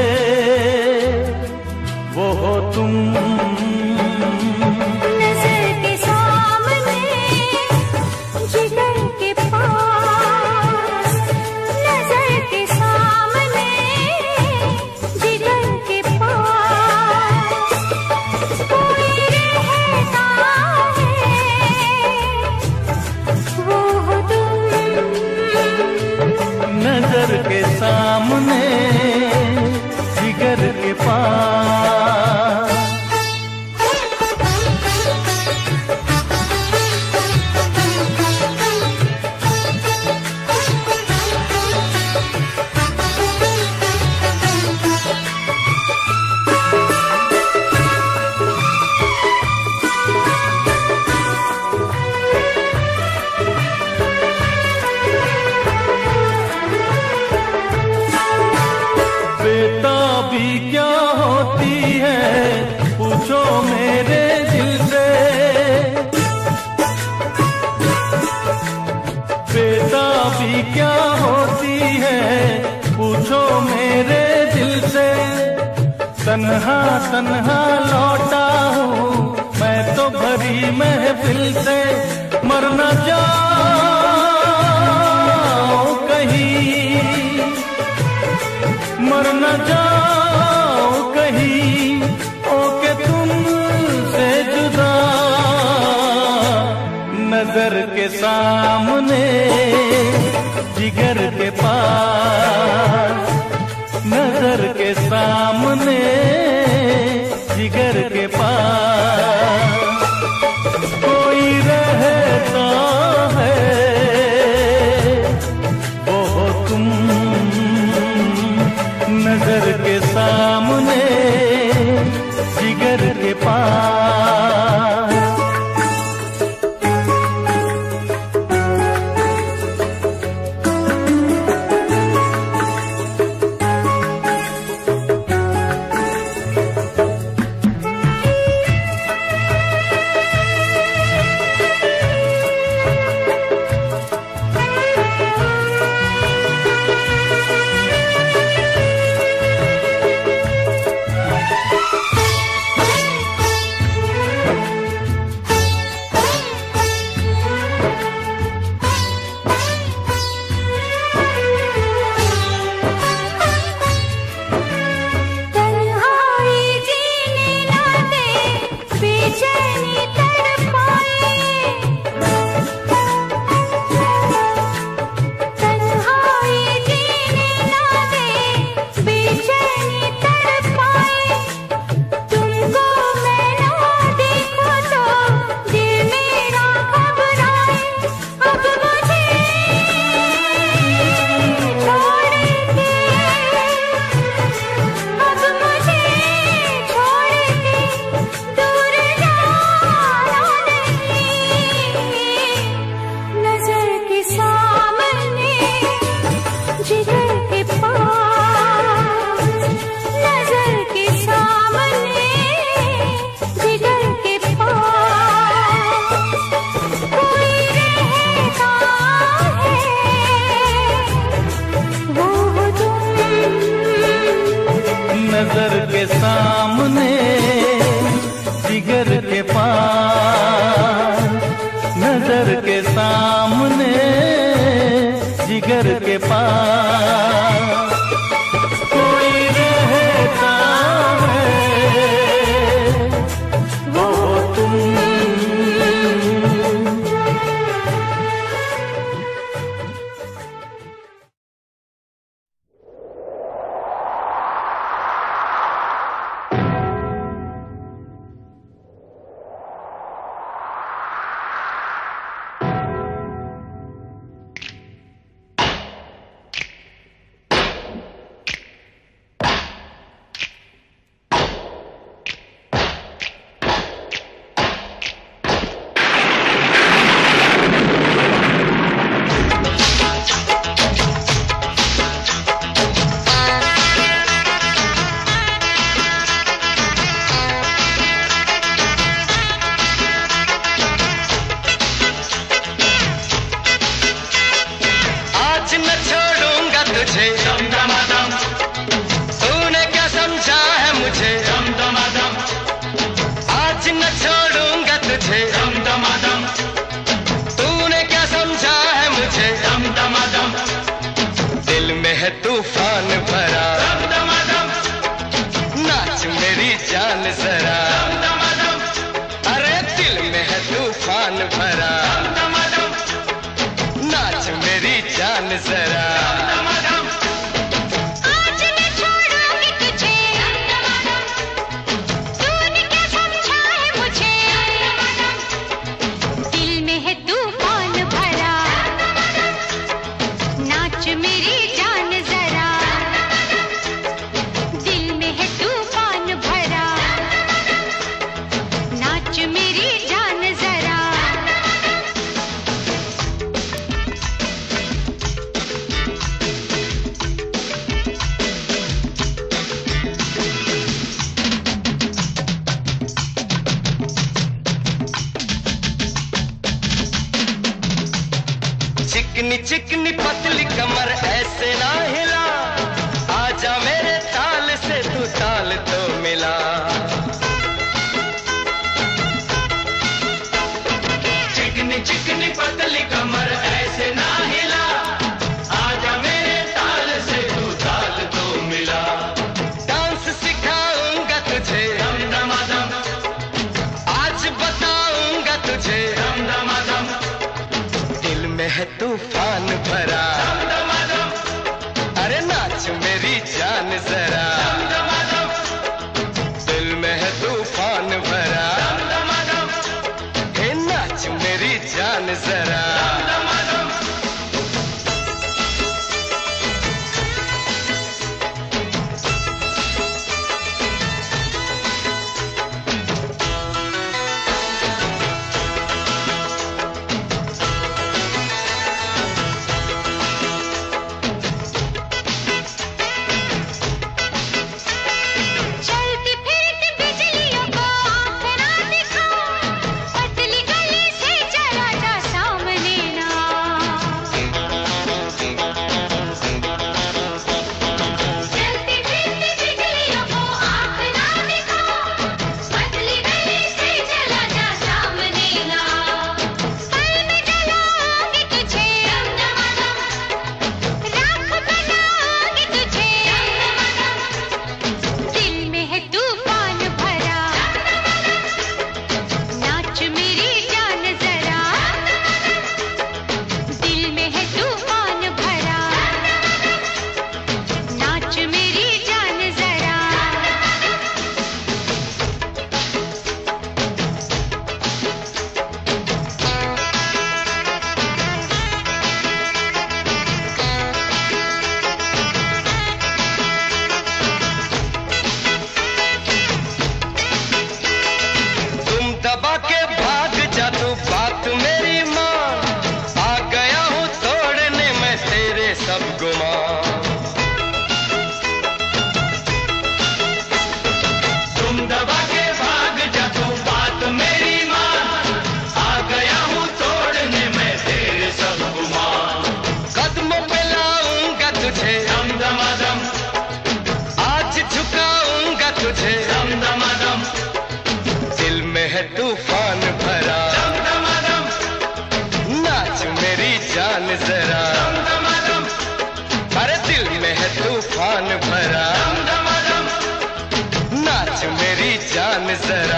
वो हो तुम। नजर के सामने जिगर के पास, नजर के सामने जिगर के पास कोई रहता है, वो हो तुम। नजर के सामने जिगर के पास बेताबी क्या होती है पूछो मेरे दिल से, बेताबी क्या होती है पूछो मेरे दिल से, तन्हा तन्हा लौटा हूँ मैं तो भरी महफिल से, मरना जा नजर के सामने जिगर के पास, नजर के सामने जिगर के पास कोई रहता है, वो हो तुम नजर के सामने जिगर के पास। नजर के सामने जिगर के पास, नजर के सामने जिगर के पास कोई रहता है, वो तुम। तूने क्या समझा है मुझे, आज न छोड़ूंगा तुझे, तूने क्या समझा है मुझे, दिल में है तूफान भरा, नाच मेरी जान जरा, अरे दिल में है तूफान भरा, नाच मेरी जान जरा। चिकनी चिकनी पतली कमर ऐसे ना हिला, आजा मेरे ताल से तू ताल तो मिला। चिकनी चिकनी पतली कमर ऐसे ना हिला, आजा मेरे ताल से तू ताल तो मिला। डांस सिखाऊंगा तुझे दम दम दम, आज बताऊंगा तुझे दम दम दम, है तूफान भरा, अरे नाच मेरी जान जरा, दिल में है तूफान भरा, हे नाच मेरी जान जरा। तूफान भरा, नाच मेरी जान जरा, अरे दिल में है तूफान भरा, नाच मेरी जान जरा।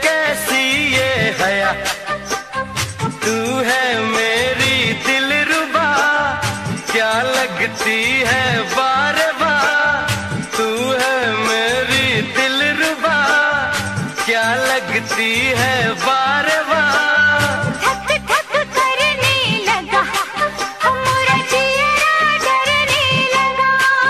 कैसी ये हया, तू है मेरी दिलरुबा, क्या लगती है बार बार। तू है मेरी दिलरुबा, क्या लगती है बार बार। धक धक करने लगा, मोरा जिया डरने लगा।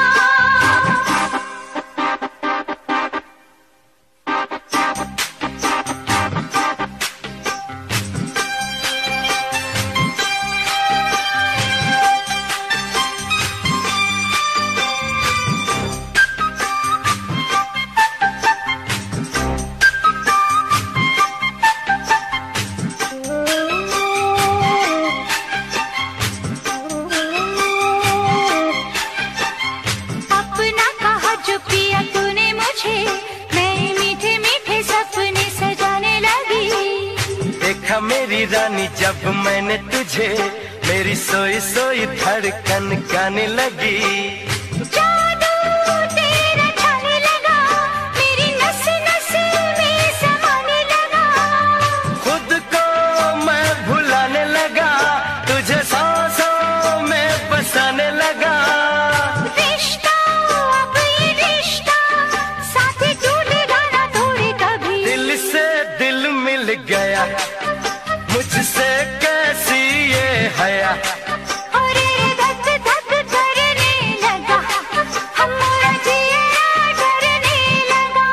अपना कहा जो पिया तूने मुझे, मैं मीठे मीठे सपने सजाने लगी। देखा मेरी रानी जब मैंने तुझे, मेरी सोई सोई धड़कन गाने लगी। जादू तेरा छाने लगा, मेरी नस नस में समाने लगा। खुद को मैं भुलाने लगा, तुझे सांसों में बसाने लगा। रिश्ता अब ये रिश्ता, साथ टूटेगा ना थोड़े कभी। दिल से दिल मिल गया, मुझसे कैसी ये हया। और धक धक करने लगा, हमारा जिया डरने लगा।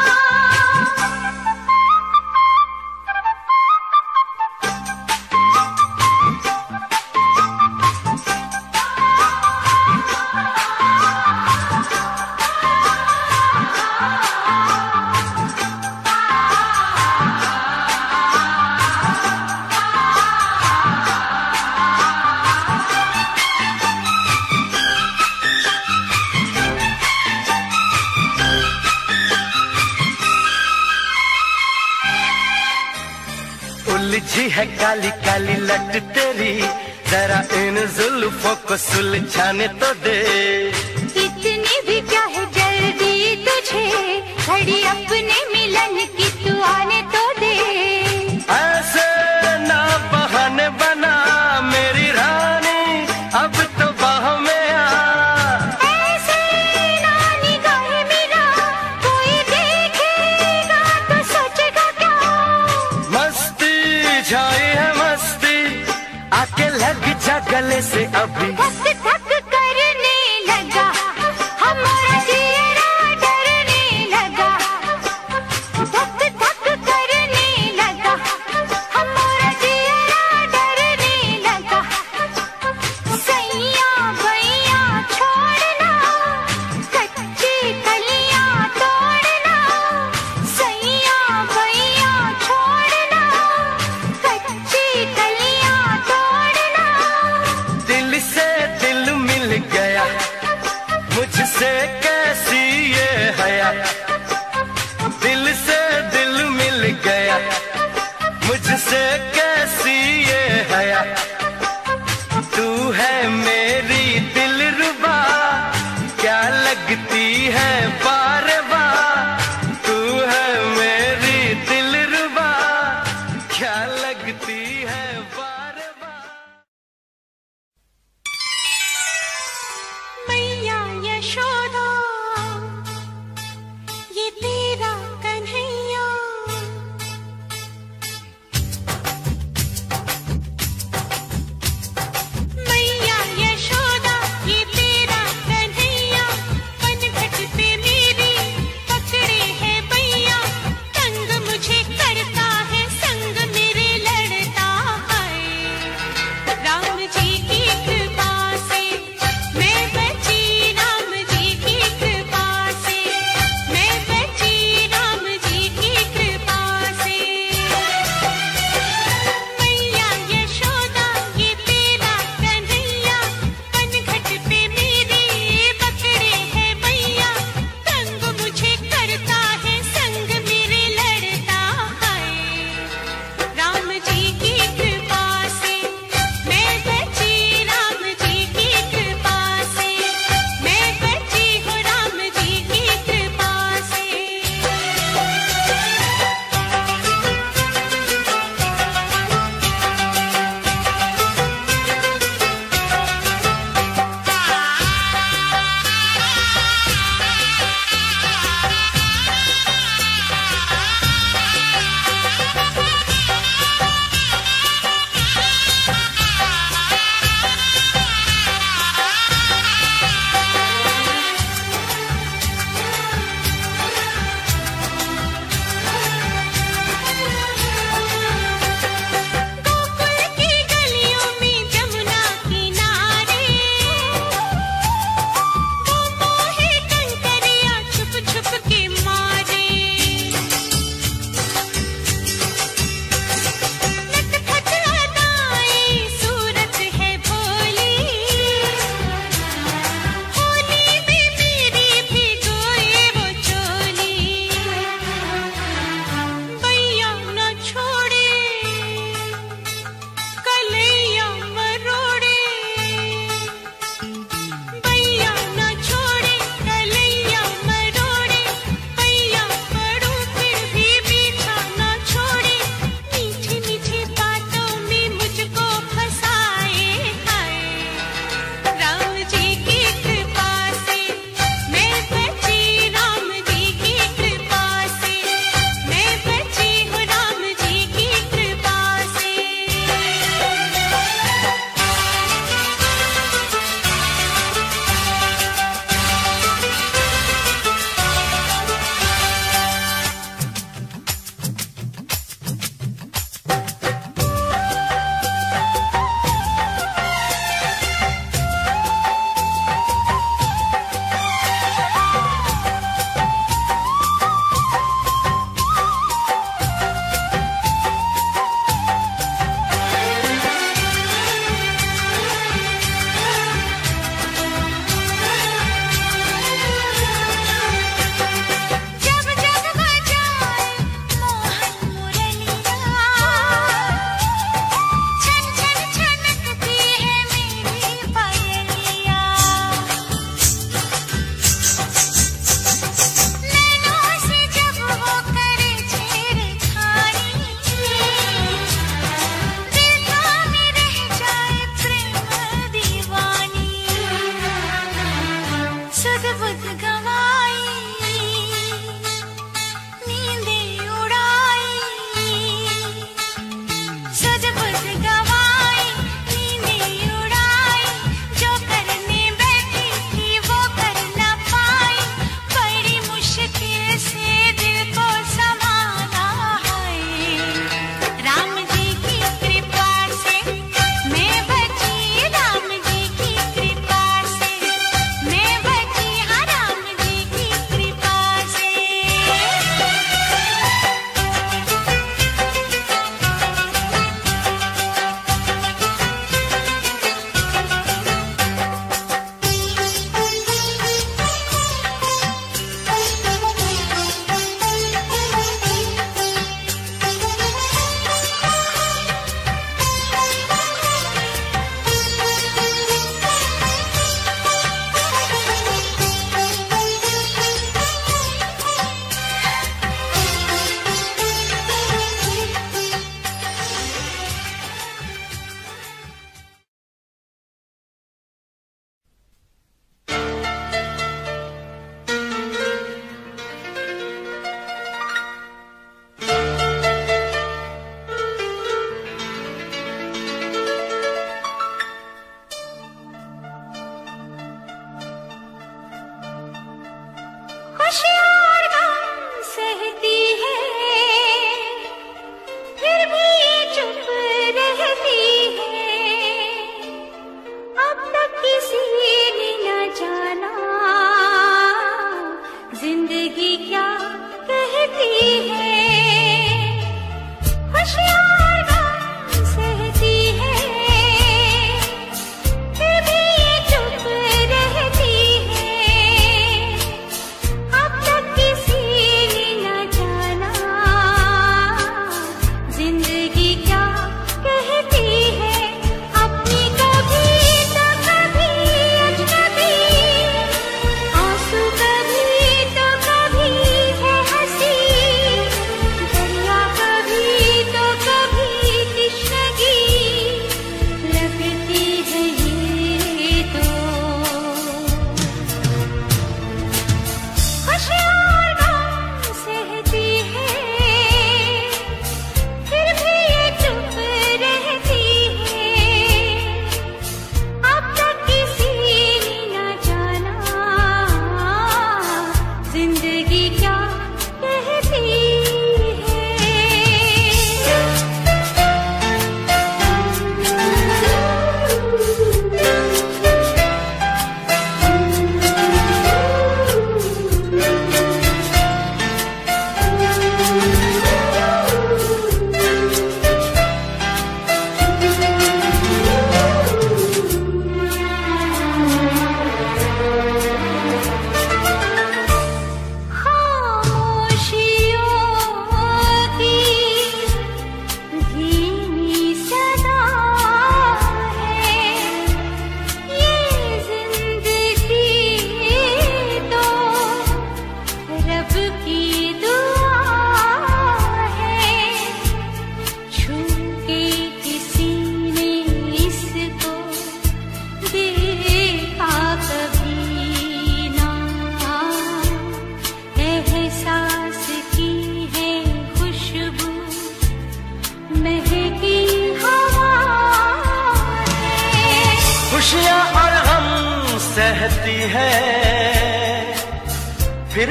उलझी है काली काली लट तेरी, जरा इन जुल्फों को सुलझाने तो दे। इतनी भी क्या है जल्दी तुझे, घड़ी अपने मिलन की तू आने तो दे। ऐसे ना बहाने बना मेरी रानी, अब तो बाह में आ। ऐसे ना निगाहें मिला, कोई देखेगा तो सोचेगा क्या। मस्ती छाई है मस्ती, आके लग जा गले से अभी। धक धक करने लगा, हमारा जिया डरने लगा। धक धक करने लगा, हमारा जिया डरने लगा। सैया बैया छोड़ना, कच्ची कलियां तोड़ना। सैया बैया छोड़ना, कच्ची कलियां तोड़ना। दिल से दिल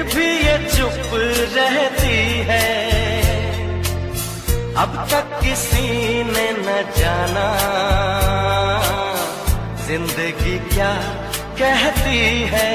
भी ये चुप रहती है। अब तक किसी ने न जाना जिंदगी क्या कहती है।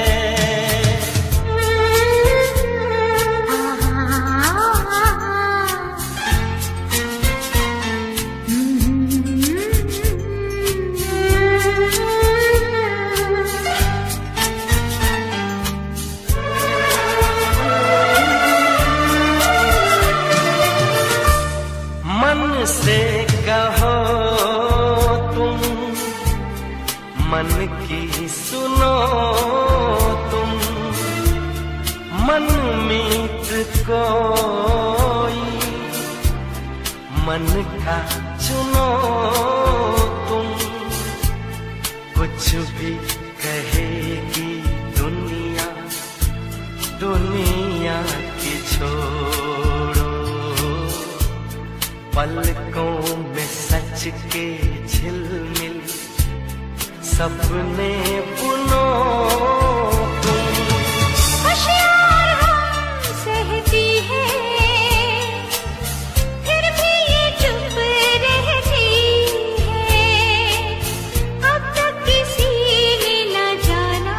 मन से कहो तुम, मन की सुनो तुम, मन मीत कोई मन का चुनो तुम। कुछ भी कहेगी दुनिया, दुनिया की छोड़ो। पलकों में सच के झिलमिल सपने बुनो तुम। होशियार हम सहती है, फिर भी ये चुप रहती है। अब तक किसी ने न जाना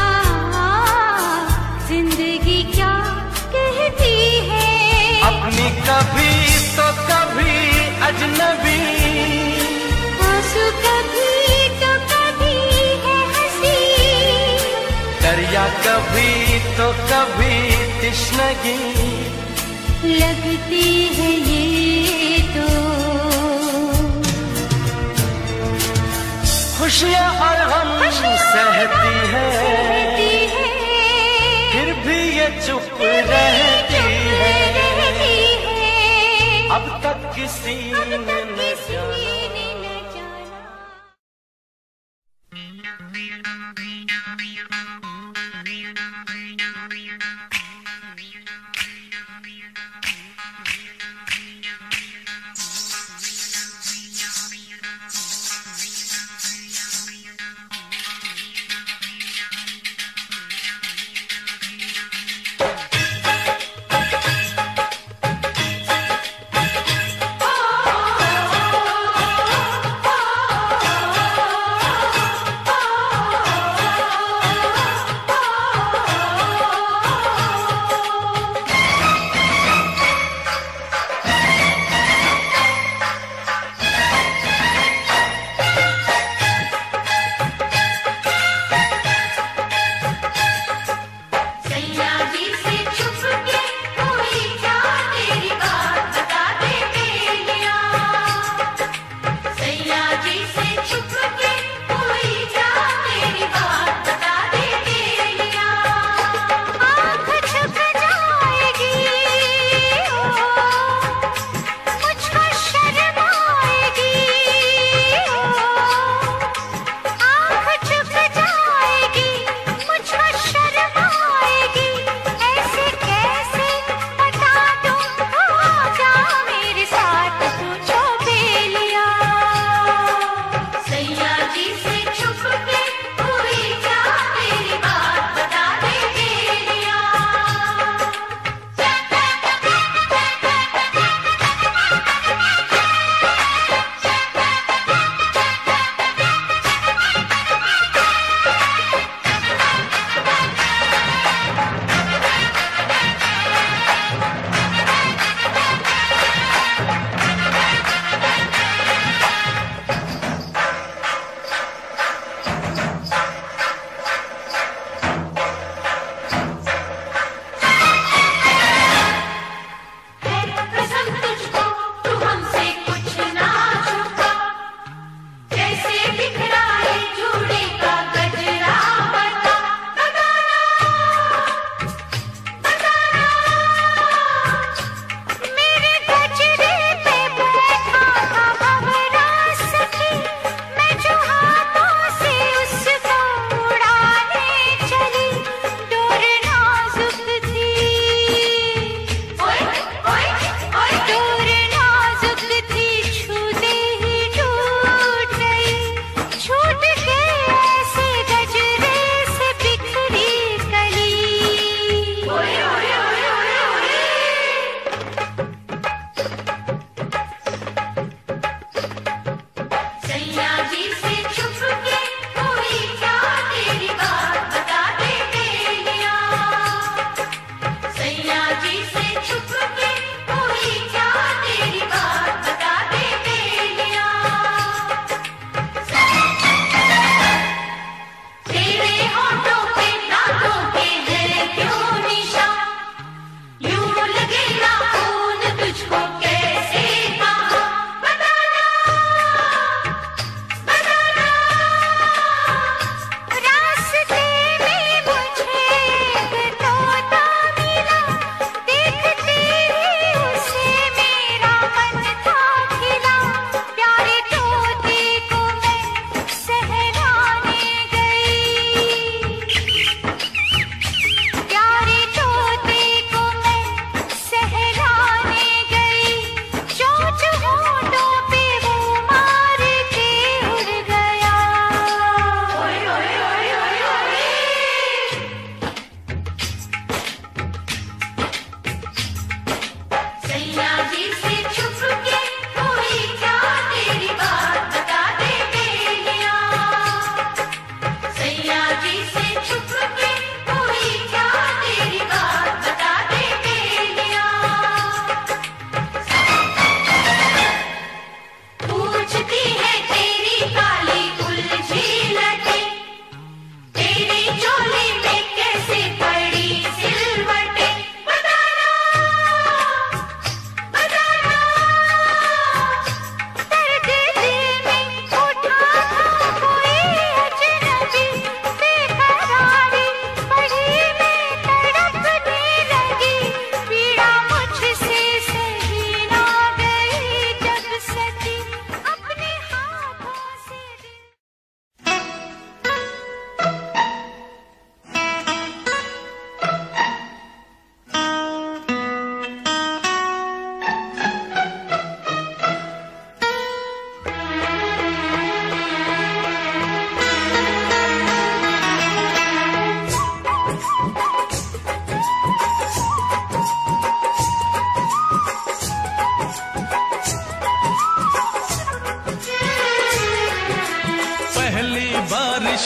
जिंदगी क्या कहती है। अपनी कभी तो कभी अजनबी, आंसू कभी तो कभी है हंसी, दरिया कभी तो कभी तृष्णगी। लगती है ये तो खुशियाँ और हम सहती है, फिर भी ये चुप रहती है। अब तक किसी ने न जाना।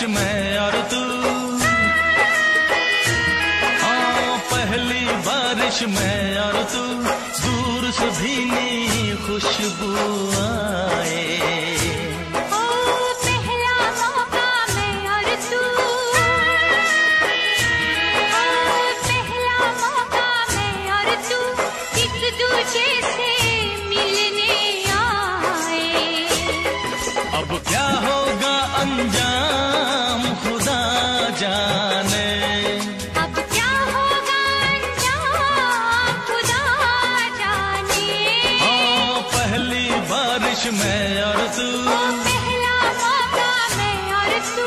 मैं और तू, पहली बारिश मैं और तू, दूर से भीनी खुशबू आए। पहला मौका मैं और तू, पहला मौका मैं और तू, एक दूजे से मिलने आए। अब क्या होगा अंजाम खुदा जाने, अब क्या होगा अंजाम खुदा जाने। पहली बारिश मैं और तू, पहला मौका मैं और तू।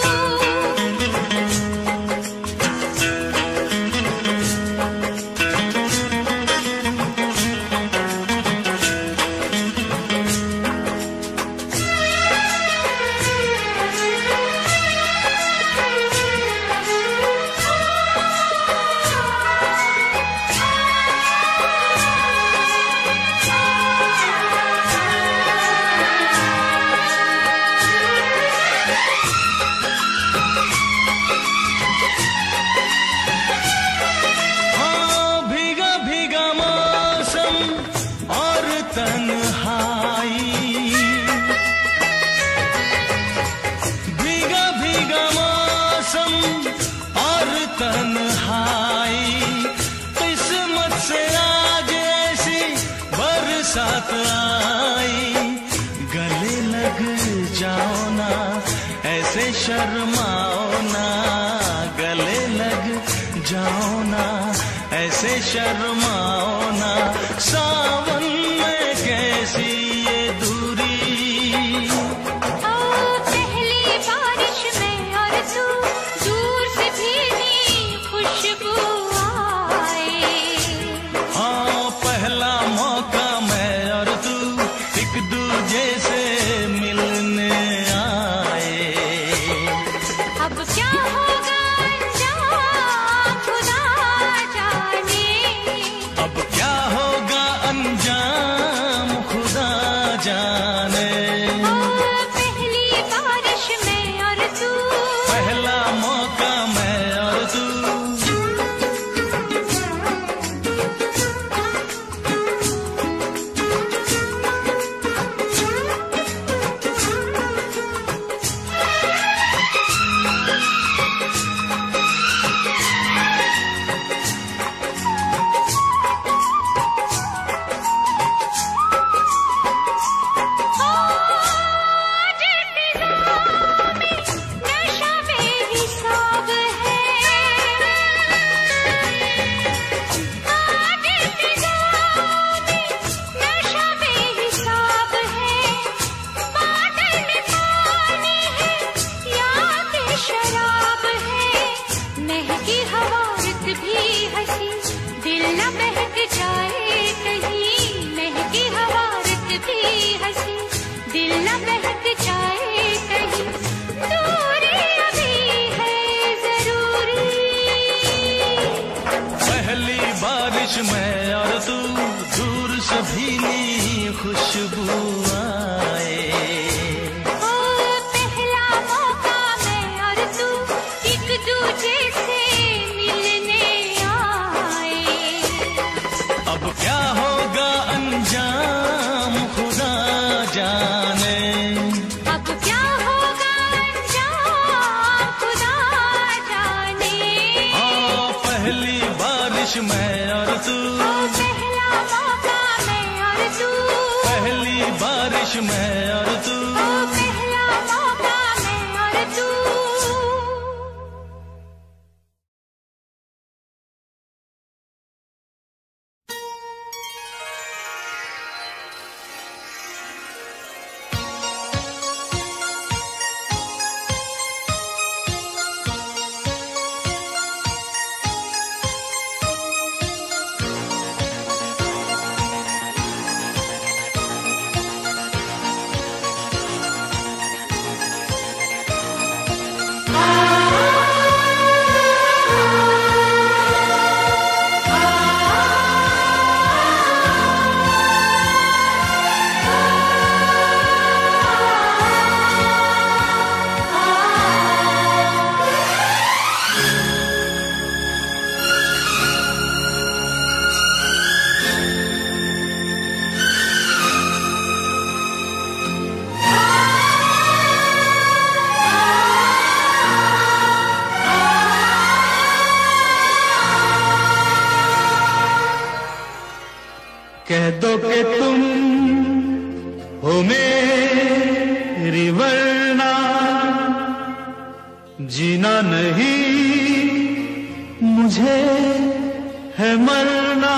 भीगा भीगा मौसम और तन्हाई, भीगा भीगा मौसम और तन्हाई, किस्मत से आज ऐसी बरसात आई। गले लग जाओ ना ऐसे शर्माओ ना, गले लग जाओ ना ऐसे शर्माओ ना, सावन में कैसी ये दूरी। पहली बारिश में और तू, दूर से भीनी खुशबू आए। पहला मौका मैं और तू, एक दूजे से मिलने आए। अब क्या होगा अंजाम खुदा जाने। अब क्या होगा अंजाम खुदा जाने। पहली बारिश में और तू, पहला मौका मैं और तू, नशा बेहिसाब है। नशा बेहिसाब है। बादल में पानी है या कि शराब है। महकी हवा रुत भी हंसी, दिल न बहक जाए कहीं। महकी हवा रुत भी हंसी, दिल न बहक जाए कहीं। दूरी अभी है जरूरी। पहली बारिश मैं और तू, दूर से भीनी खुशबू आए। पहला मौका मैं और तू, एक दूजे से मिलने आए। अब क्या होगा अंजाम खुदा जाने। अब क्या होगा अंजाम खुदा जाने। पहली बारिश मैं और तू, पहला मौका मैं और तू, पहली बारिश मैं और तू। पहला मौका मैं और तू। कह दो कि तुम हो मेरी वरना जीना नहीं मुझे है मरना।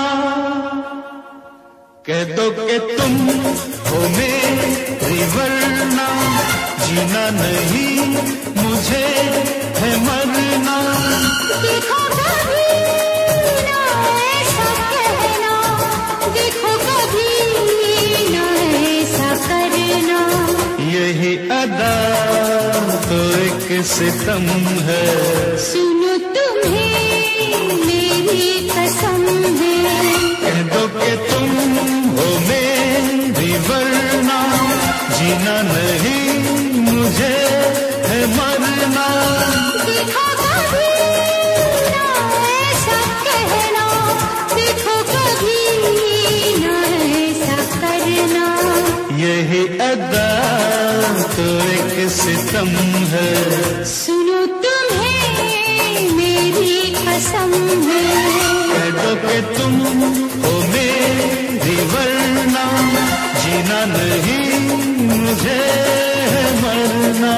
कह दो कि तुम हो मेरी वरना जीना नहीं मुझे है मरना। देखो कभी ना ऐसा कहना, देखो कभी ना ऐसा करना। यही अदा तो एक सितम है। सुनो तुम्हें मेरी कसम है। कह दो कि तुम हो मेरी वरना जीना नहीं मुझे है मरना। देखो कभी ना ऐसा कहना, देखो कभी ना ऐसा करना। यही अदा तो एक सितम है। सुनो तुम्हें मेरी कसम है। कह दो कि तुम हो मेरी वरना जीना नहीं मुझे है मरना।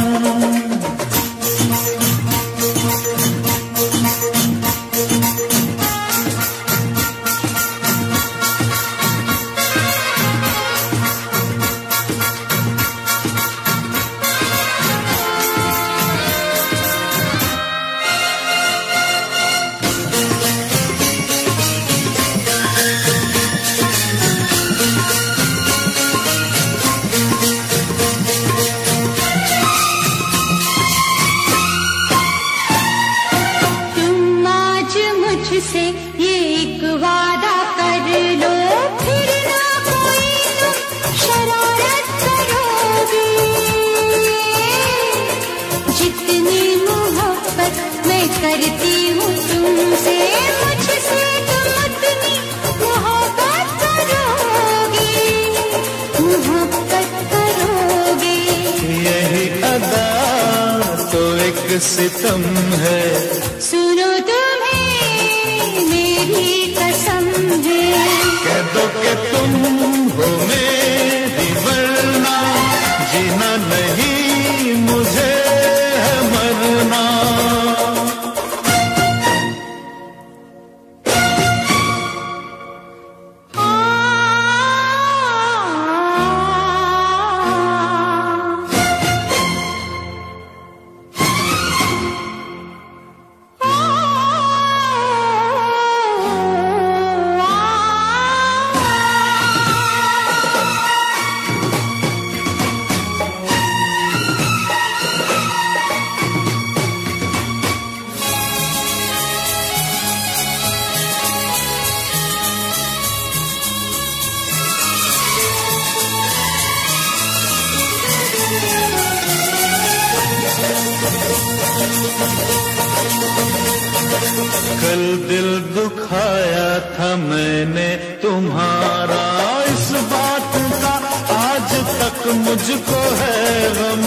से ये एक वादा कर लो, फिर ना कोई तुम शरारत करोगे। जितनी मोहब्बत मैं करती हूँ तुमसे, मुझसे तुम उतनी मोहब्बत करोगे, मोहब्बत करोगे। यही अदा तो एक सितम है। सुनो कसम है। कह दो कि तुम हो मेरी वरना जीना नहीं मुझे है मरना। कल दिल दुखाया था मैंने तुम्हारा, इस बात का आज तक मुझको है गम।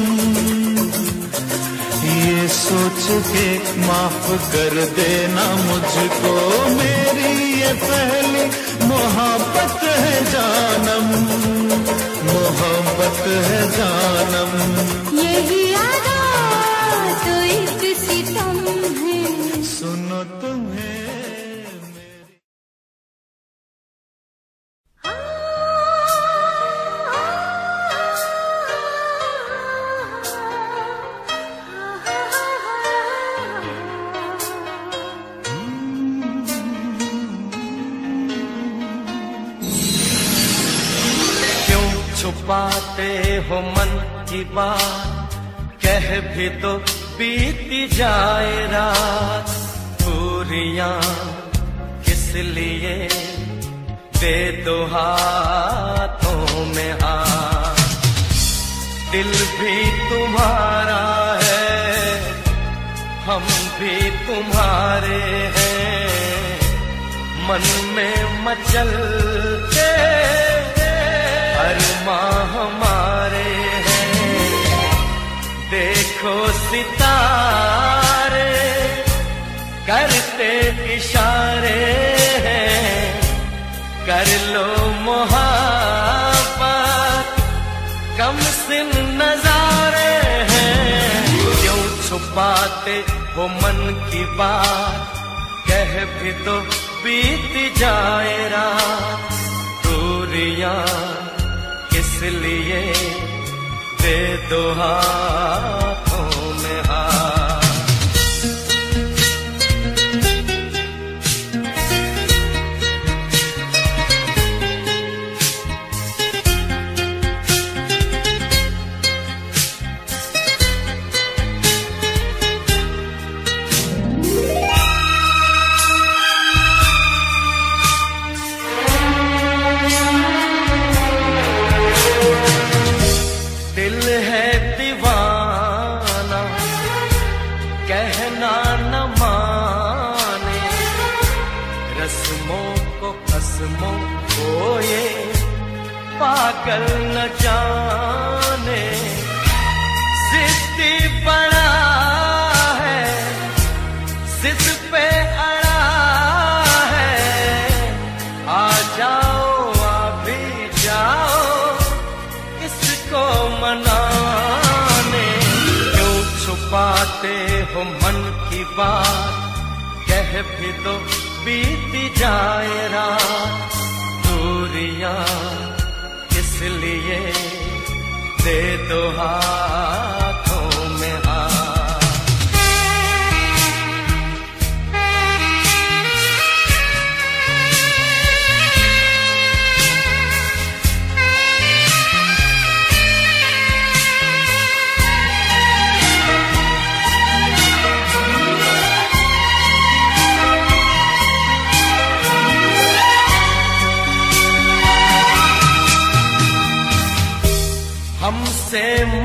ये सोच के माफ कर देना मुझको, मेरी ये पहली मोहब्बत है जानम, मोहब्बत है जानम। यही आदा तो एक सितम है। सुनो तुम्हें छुपाते हो मन की बात, कह भी तो बीती जाए रात। पूरियां किस लिए दे दो हाथों में हाथ, दिल भी तुम्हारा है हम भी तुम्हारे हैं। मन में मचलते अरमां हमारे हैं। देखो सितारे करते इशारे हैं, कर लो कमसिन नजारे हैं, क्यों छुपाते हो मन की बात, कह भी तो बीत जाए रात। दूरियां किस लिए, दे दो हाथों में हाथ। पागल न जाने जिद्दी बड़ा है, जिद पे अड़ा है। आ जाओ आ भी जाओ इसको मनाने, क्यों छुपाते हो मन की बात, कह भी तो बीत जाए रात। दूरियां इसलिए, दे दो हाथों में हाथ। हमसे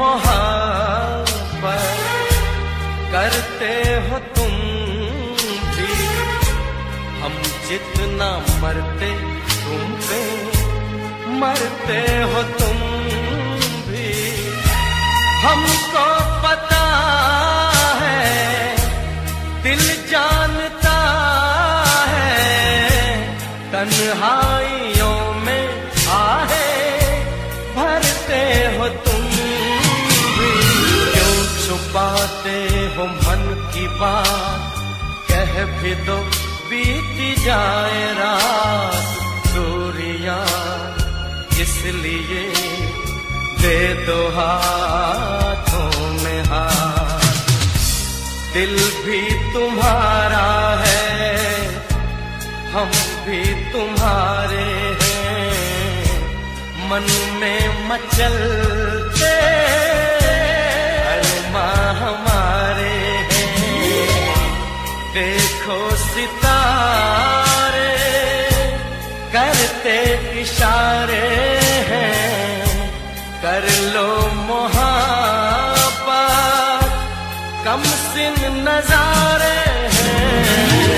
मोहब्बत करते हो तुम भी, हम जितना मरते तुम पे मरते हो तुम भी। हमको पता है दिल जानता है, तन्हाइयों में आहे भरते हो तुम भी। क्यों छुपाते हो मन की बात, कह भी दो बीत जाए रात। दूरियां इसलिए, दे दो हाथों में हाथ। दिल भी तुम्हारा है, हम भी तुम्हारे हैं, मन में मचलते अरमां हमारे हैं। देखो सितारे करते इशारे हैं, कर लो मोहब्बत कमसिन नजारे हैं।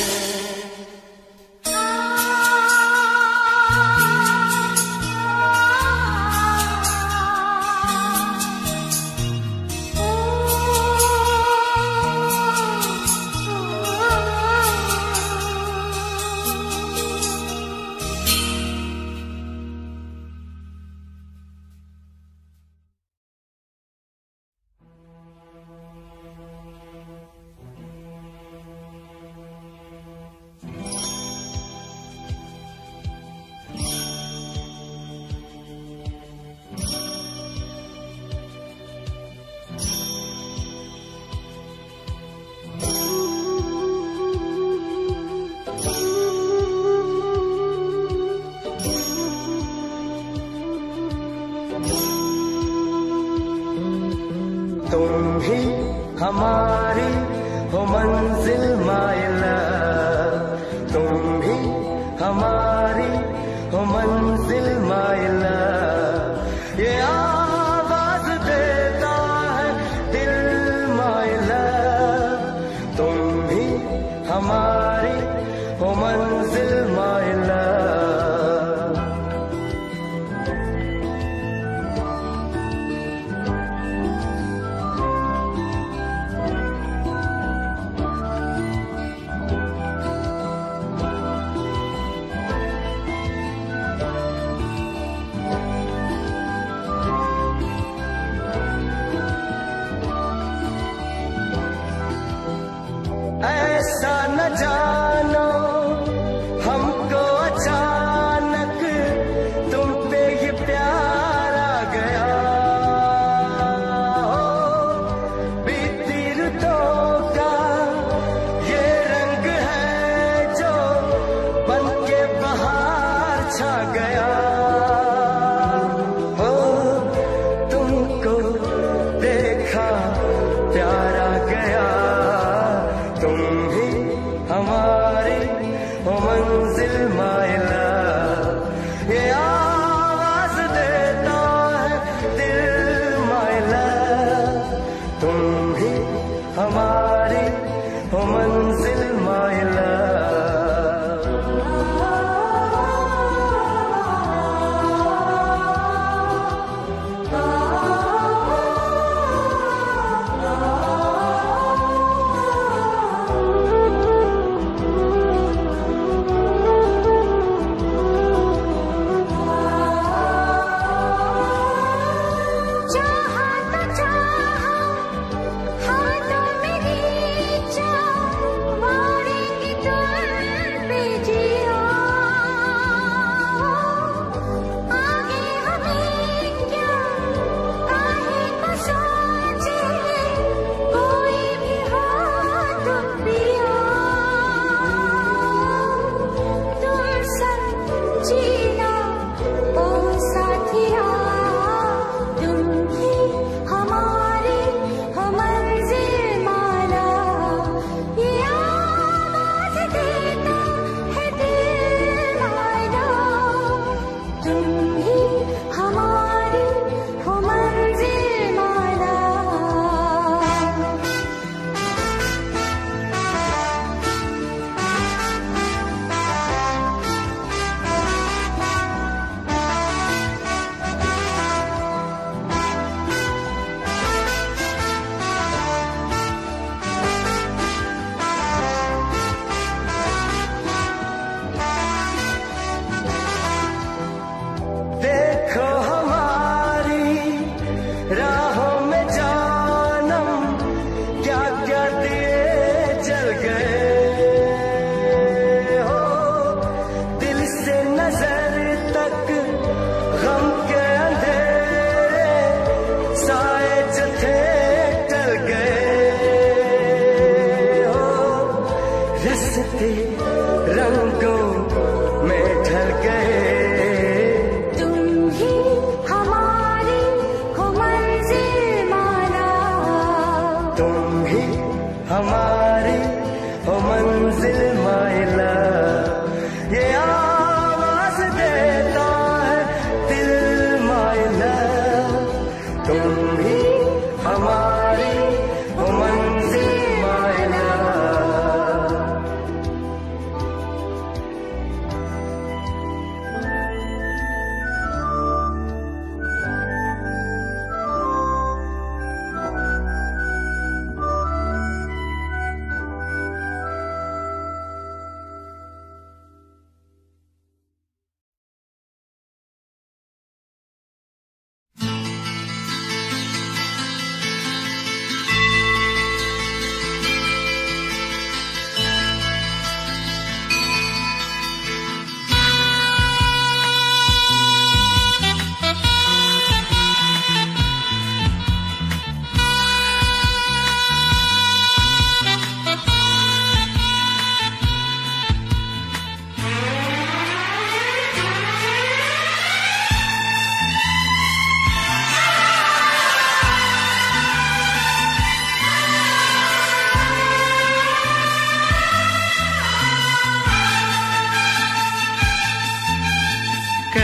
तुम ही हमारी हो मंजिल माइला, तुम ही हमारी हो मंजिल माइला। ये आवाज देता है दिल माइला, तुम ही हमारी हो मंजिल माइला।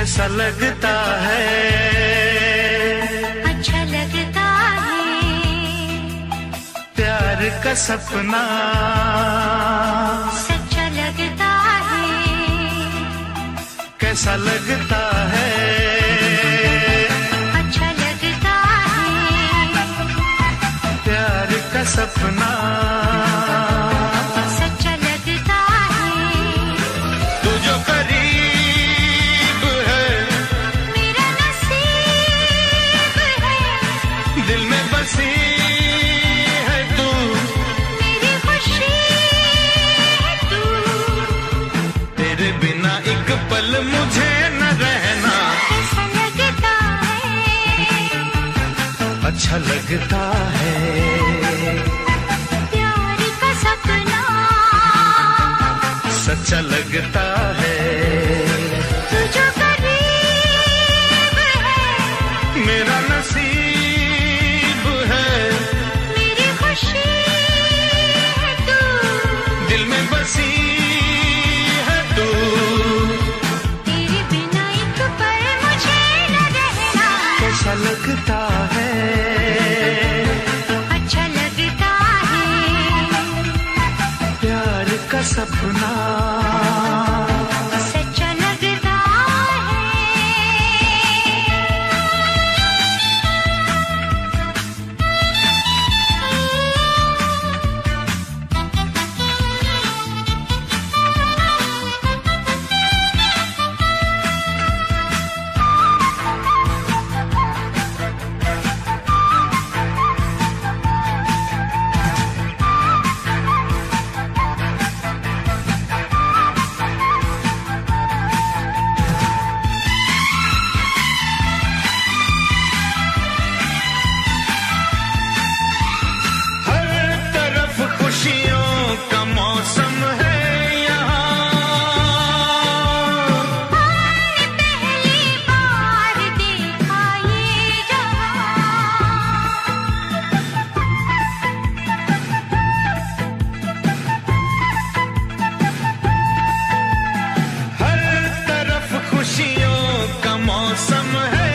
कैसा लगता है, अच्छा लगता है, प्यार का सपना सच्चा लगता है, कैसा लगता है, अच्छा लगता है, प्यार का सपना सच्चा लगता है। तू जो करीब है मेरा नसीब है, दिल में बसी है तू, मेरी खुशी है तू, तेरे बिना एक पल मुझे न रहना कैसा लगता है, अच्छा लगता है, प्यार का सपना सच्चा लगता है, तू जो करीब है मेरा नसीब है, मेरी खुशी है तू, दिल में बसी है तू, तेरे बिना एक पल मुझे न रहना कैसा लगता है, अच्छा लगता है, प्यार का सपना सच्चा लगता है। हर तरफ खुशियों का मौसम है यहाँ, पहली बार देखा ये हर तरफ खुशियों का मौसम है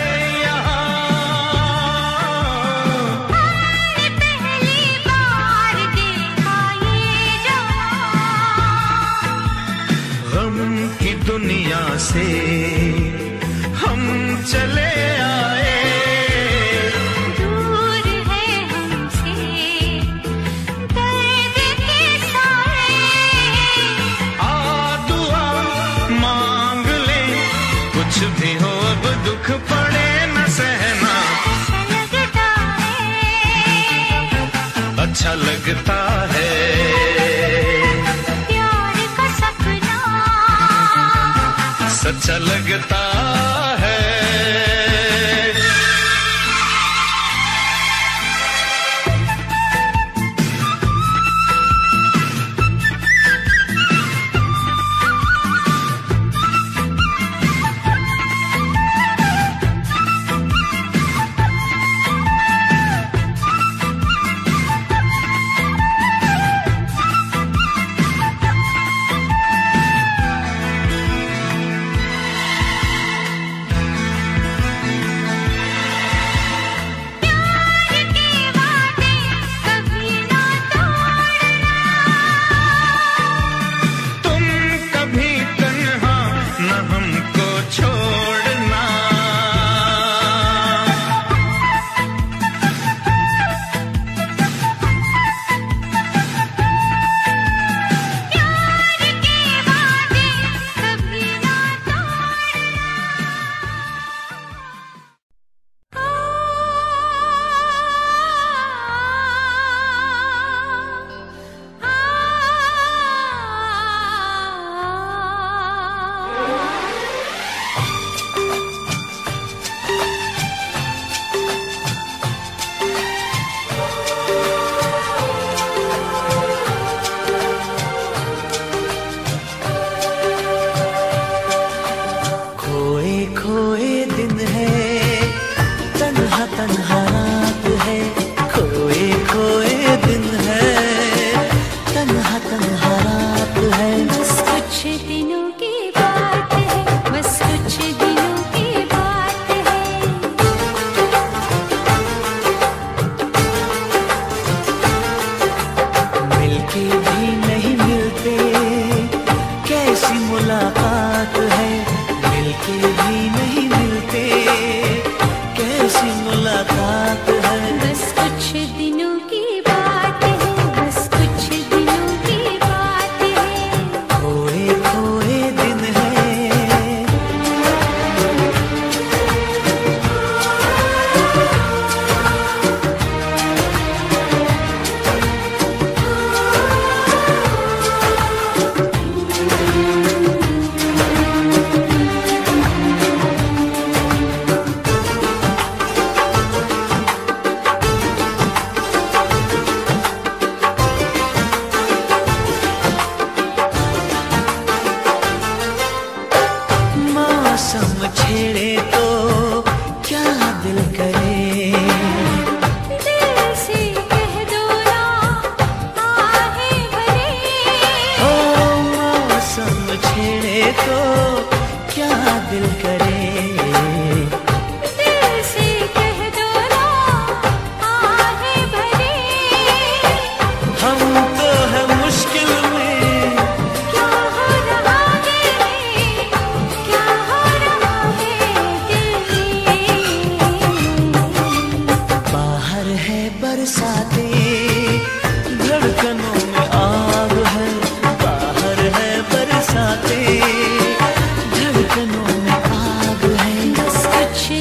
यहाँ, पहली बार देखा ये गम की दुनिया से हम चले आए, दूर है हमसे दर्द के साए, आ दुआ मांग ले, कुछ भी हो अब दुख पड़े न सहना, कैसा लगता है, अच्छा लगता है, प्यार का सपना सच्चा लगता है।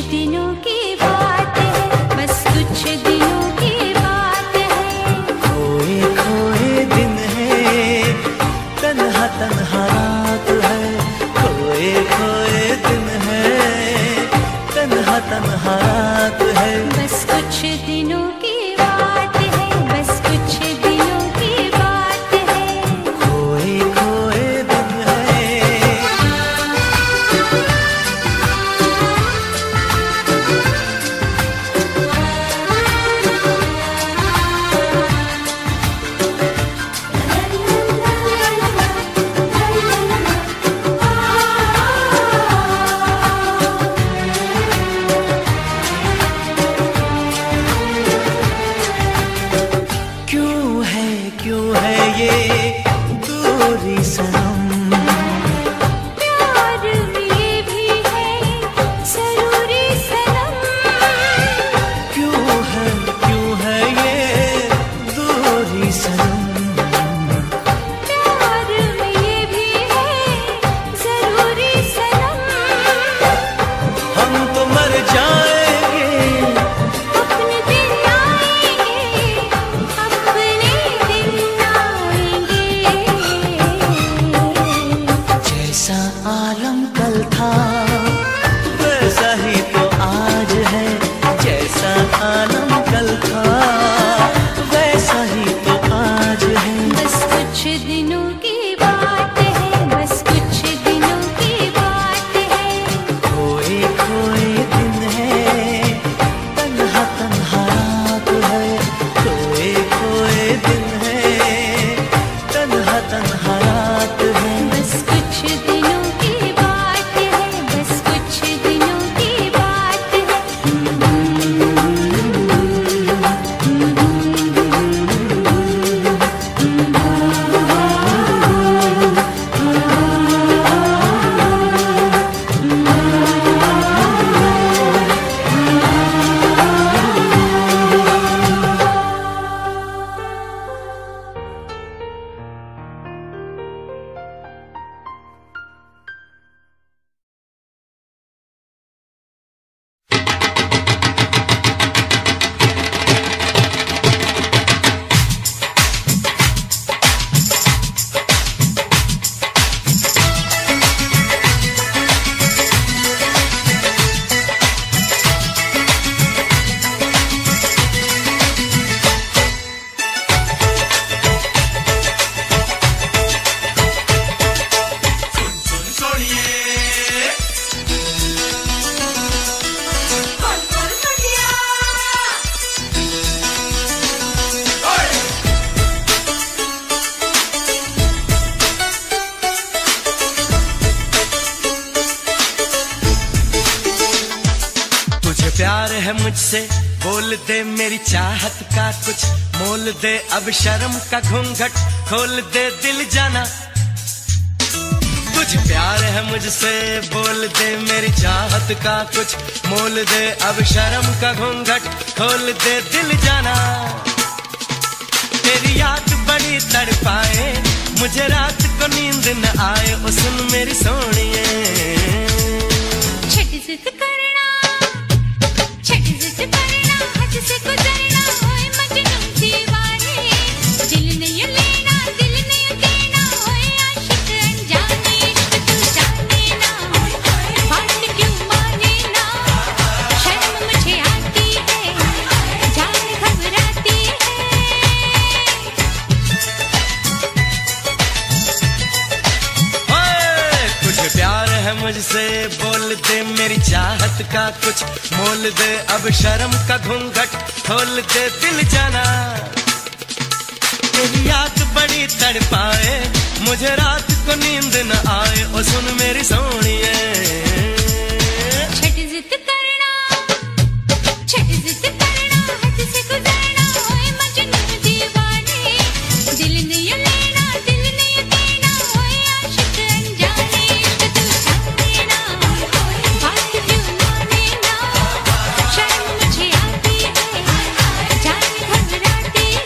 दिनों की बात है, बस कुछ दिनों की बात है। खोए खोए दिन है, तन्हा तन्हा रात है। खोए खोए दिन है, तन्हा तन्हा रात है। बस कुछ दिनों की बात है, बस कुछ दिनों की बात है। खोए खोए दिन है। क्यों है ये दूरी सनम? प्यार ये भी है जरूरी सनम। क्यों है ये दूरी सनम? प्यार ये भी है जरूरी सनम। हम तो मर जाएंगे, अपने दिन आएंगे, अपने दिन आएंगे। जैसा आलम कल था वैसा ही तो आज है। जैसा आलम कल था वैसा ही तो आज है। बस कुछ दिनों की बात है, बस कुछ दिनों की बात है। खोए खोए दिन है, तन्हा तन्हा रात है। खोए खोए दिन है, तन्हा तन्हा रात है। बस कुछ दिनों की बात है, बस कुछ दिनों की बात है। तुझे प्यार है मुझसे, बोल दे मेरी चाहत का कुछ मोल दे। अब शर्म का घूंघट खोल दे दिल जाना। तुझे प्यार है मुझसे, बोल दे मेरी चाहत का कुछ मोल दे। अब शर्म का घूंघट खोल दे दिल जाना। तेरी याद बड़ी तड़पाए, मुझे रात को नींद न आए। ओ सुन मेरी सोनिए, छट जिद करना, छट जिद करना, हद से गुजरना, होए मजनू दीवाने। दिल ने ये लेना, दिल ने ये देना, होए आशिक अनजाने। इश्क तू जाने ना, बात क्यों माने ना। शर्म मुझे आती है, जान घबराती है। ओए, तुझे प्यार है मुझसे, बोल दे मेरी चाहत का कुछ मोल दे। अब शर्म का घूंघट खोल दे दिल जाना। तेरी याद बड़ी तड़पाए, मुझे रात को नींद न आए। ओ सुन मेरी सोनिए, छट जिद करना, छट जिद करना, हद से गुजरना, होए मजनू दीवाने। दिल ने ये लेना, दिल ने ये देना, होए आशिक अनजाने। इश्क तू जाने ना, बात क्यों माने ना। शर्म मुझे आती है, जान घबराती है।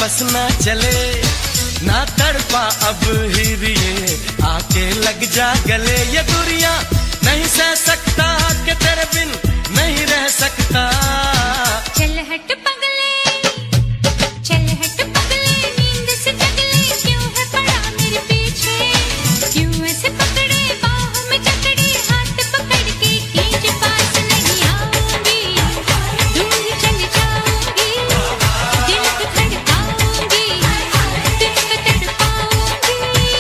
वापस ना चले, ना तड़पा अब हीरिए आके लग जा गले। ये दूरियां नहीं सह सकता कि तेरे बिन नहीं रह सकता। चल हट पगले, चल हट पगले, नींद से जगले, क्यों है पड़ा मेरे पीछे, क्यों ऐसे पकड़े बाहों में जकड़े, हाथ पकड़ के खींच पास नहीं आऊंगी, दूर चल जाऊंगी, दिल को धड़काऊंगी, तुझको तड़पाऊंगी।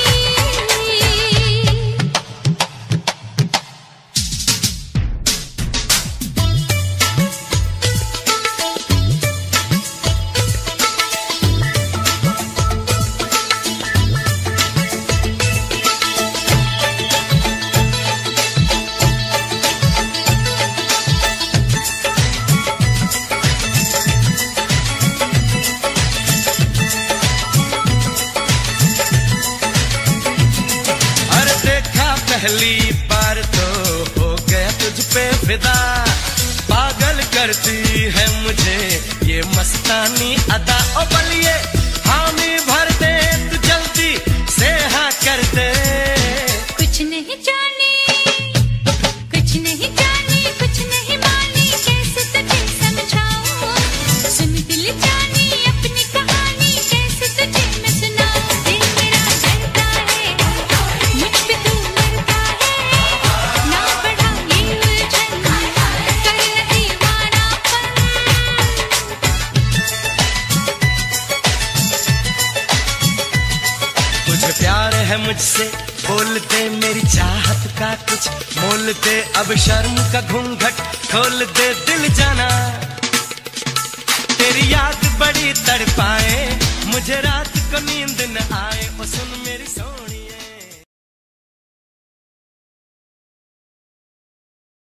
पहली बार तो हो गया तुझ पे फिदा, पागल करती है मुझे ये मस्तानी अदा। ओ बलिए हामी भर दे तू जल्दी से हाँ कर दे। कुछ नहीं जानी, कुछ नहीं जानी, कुछ नहीं मानी, कैसे तुझे समझाऊं, सुन दिल जानी अपनी कहानी, कैसे तुझे मैं सुनाऊं। दिल मेरा डरता है, मुझ पे तू मरता है, ना बढ़ा ये उलझन, कर न दीवानापन। तुझे प्यार है मुझसे बोल दे, मेरी चाहत का कुछ मोल दे, अब शर्म का घूंघट खोल दे दिल जाना। तेरी याद बड़ी तड़पाए, मुझे रात को नींद न आए, ओ सुन मेरी सोच।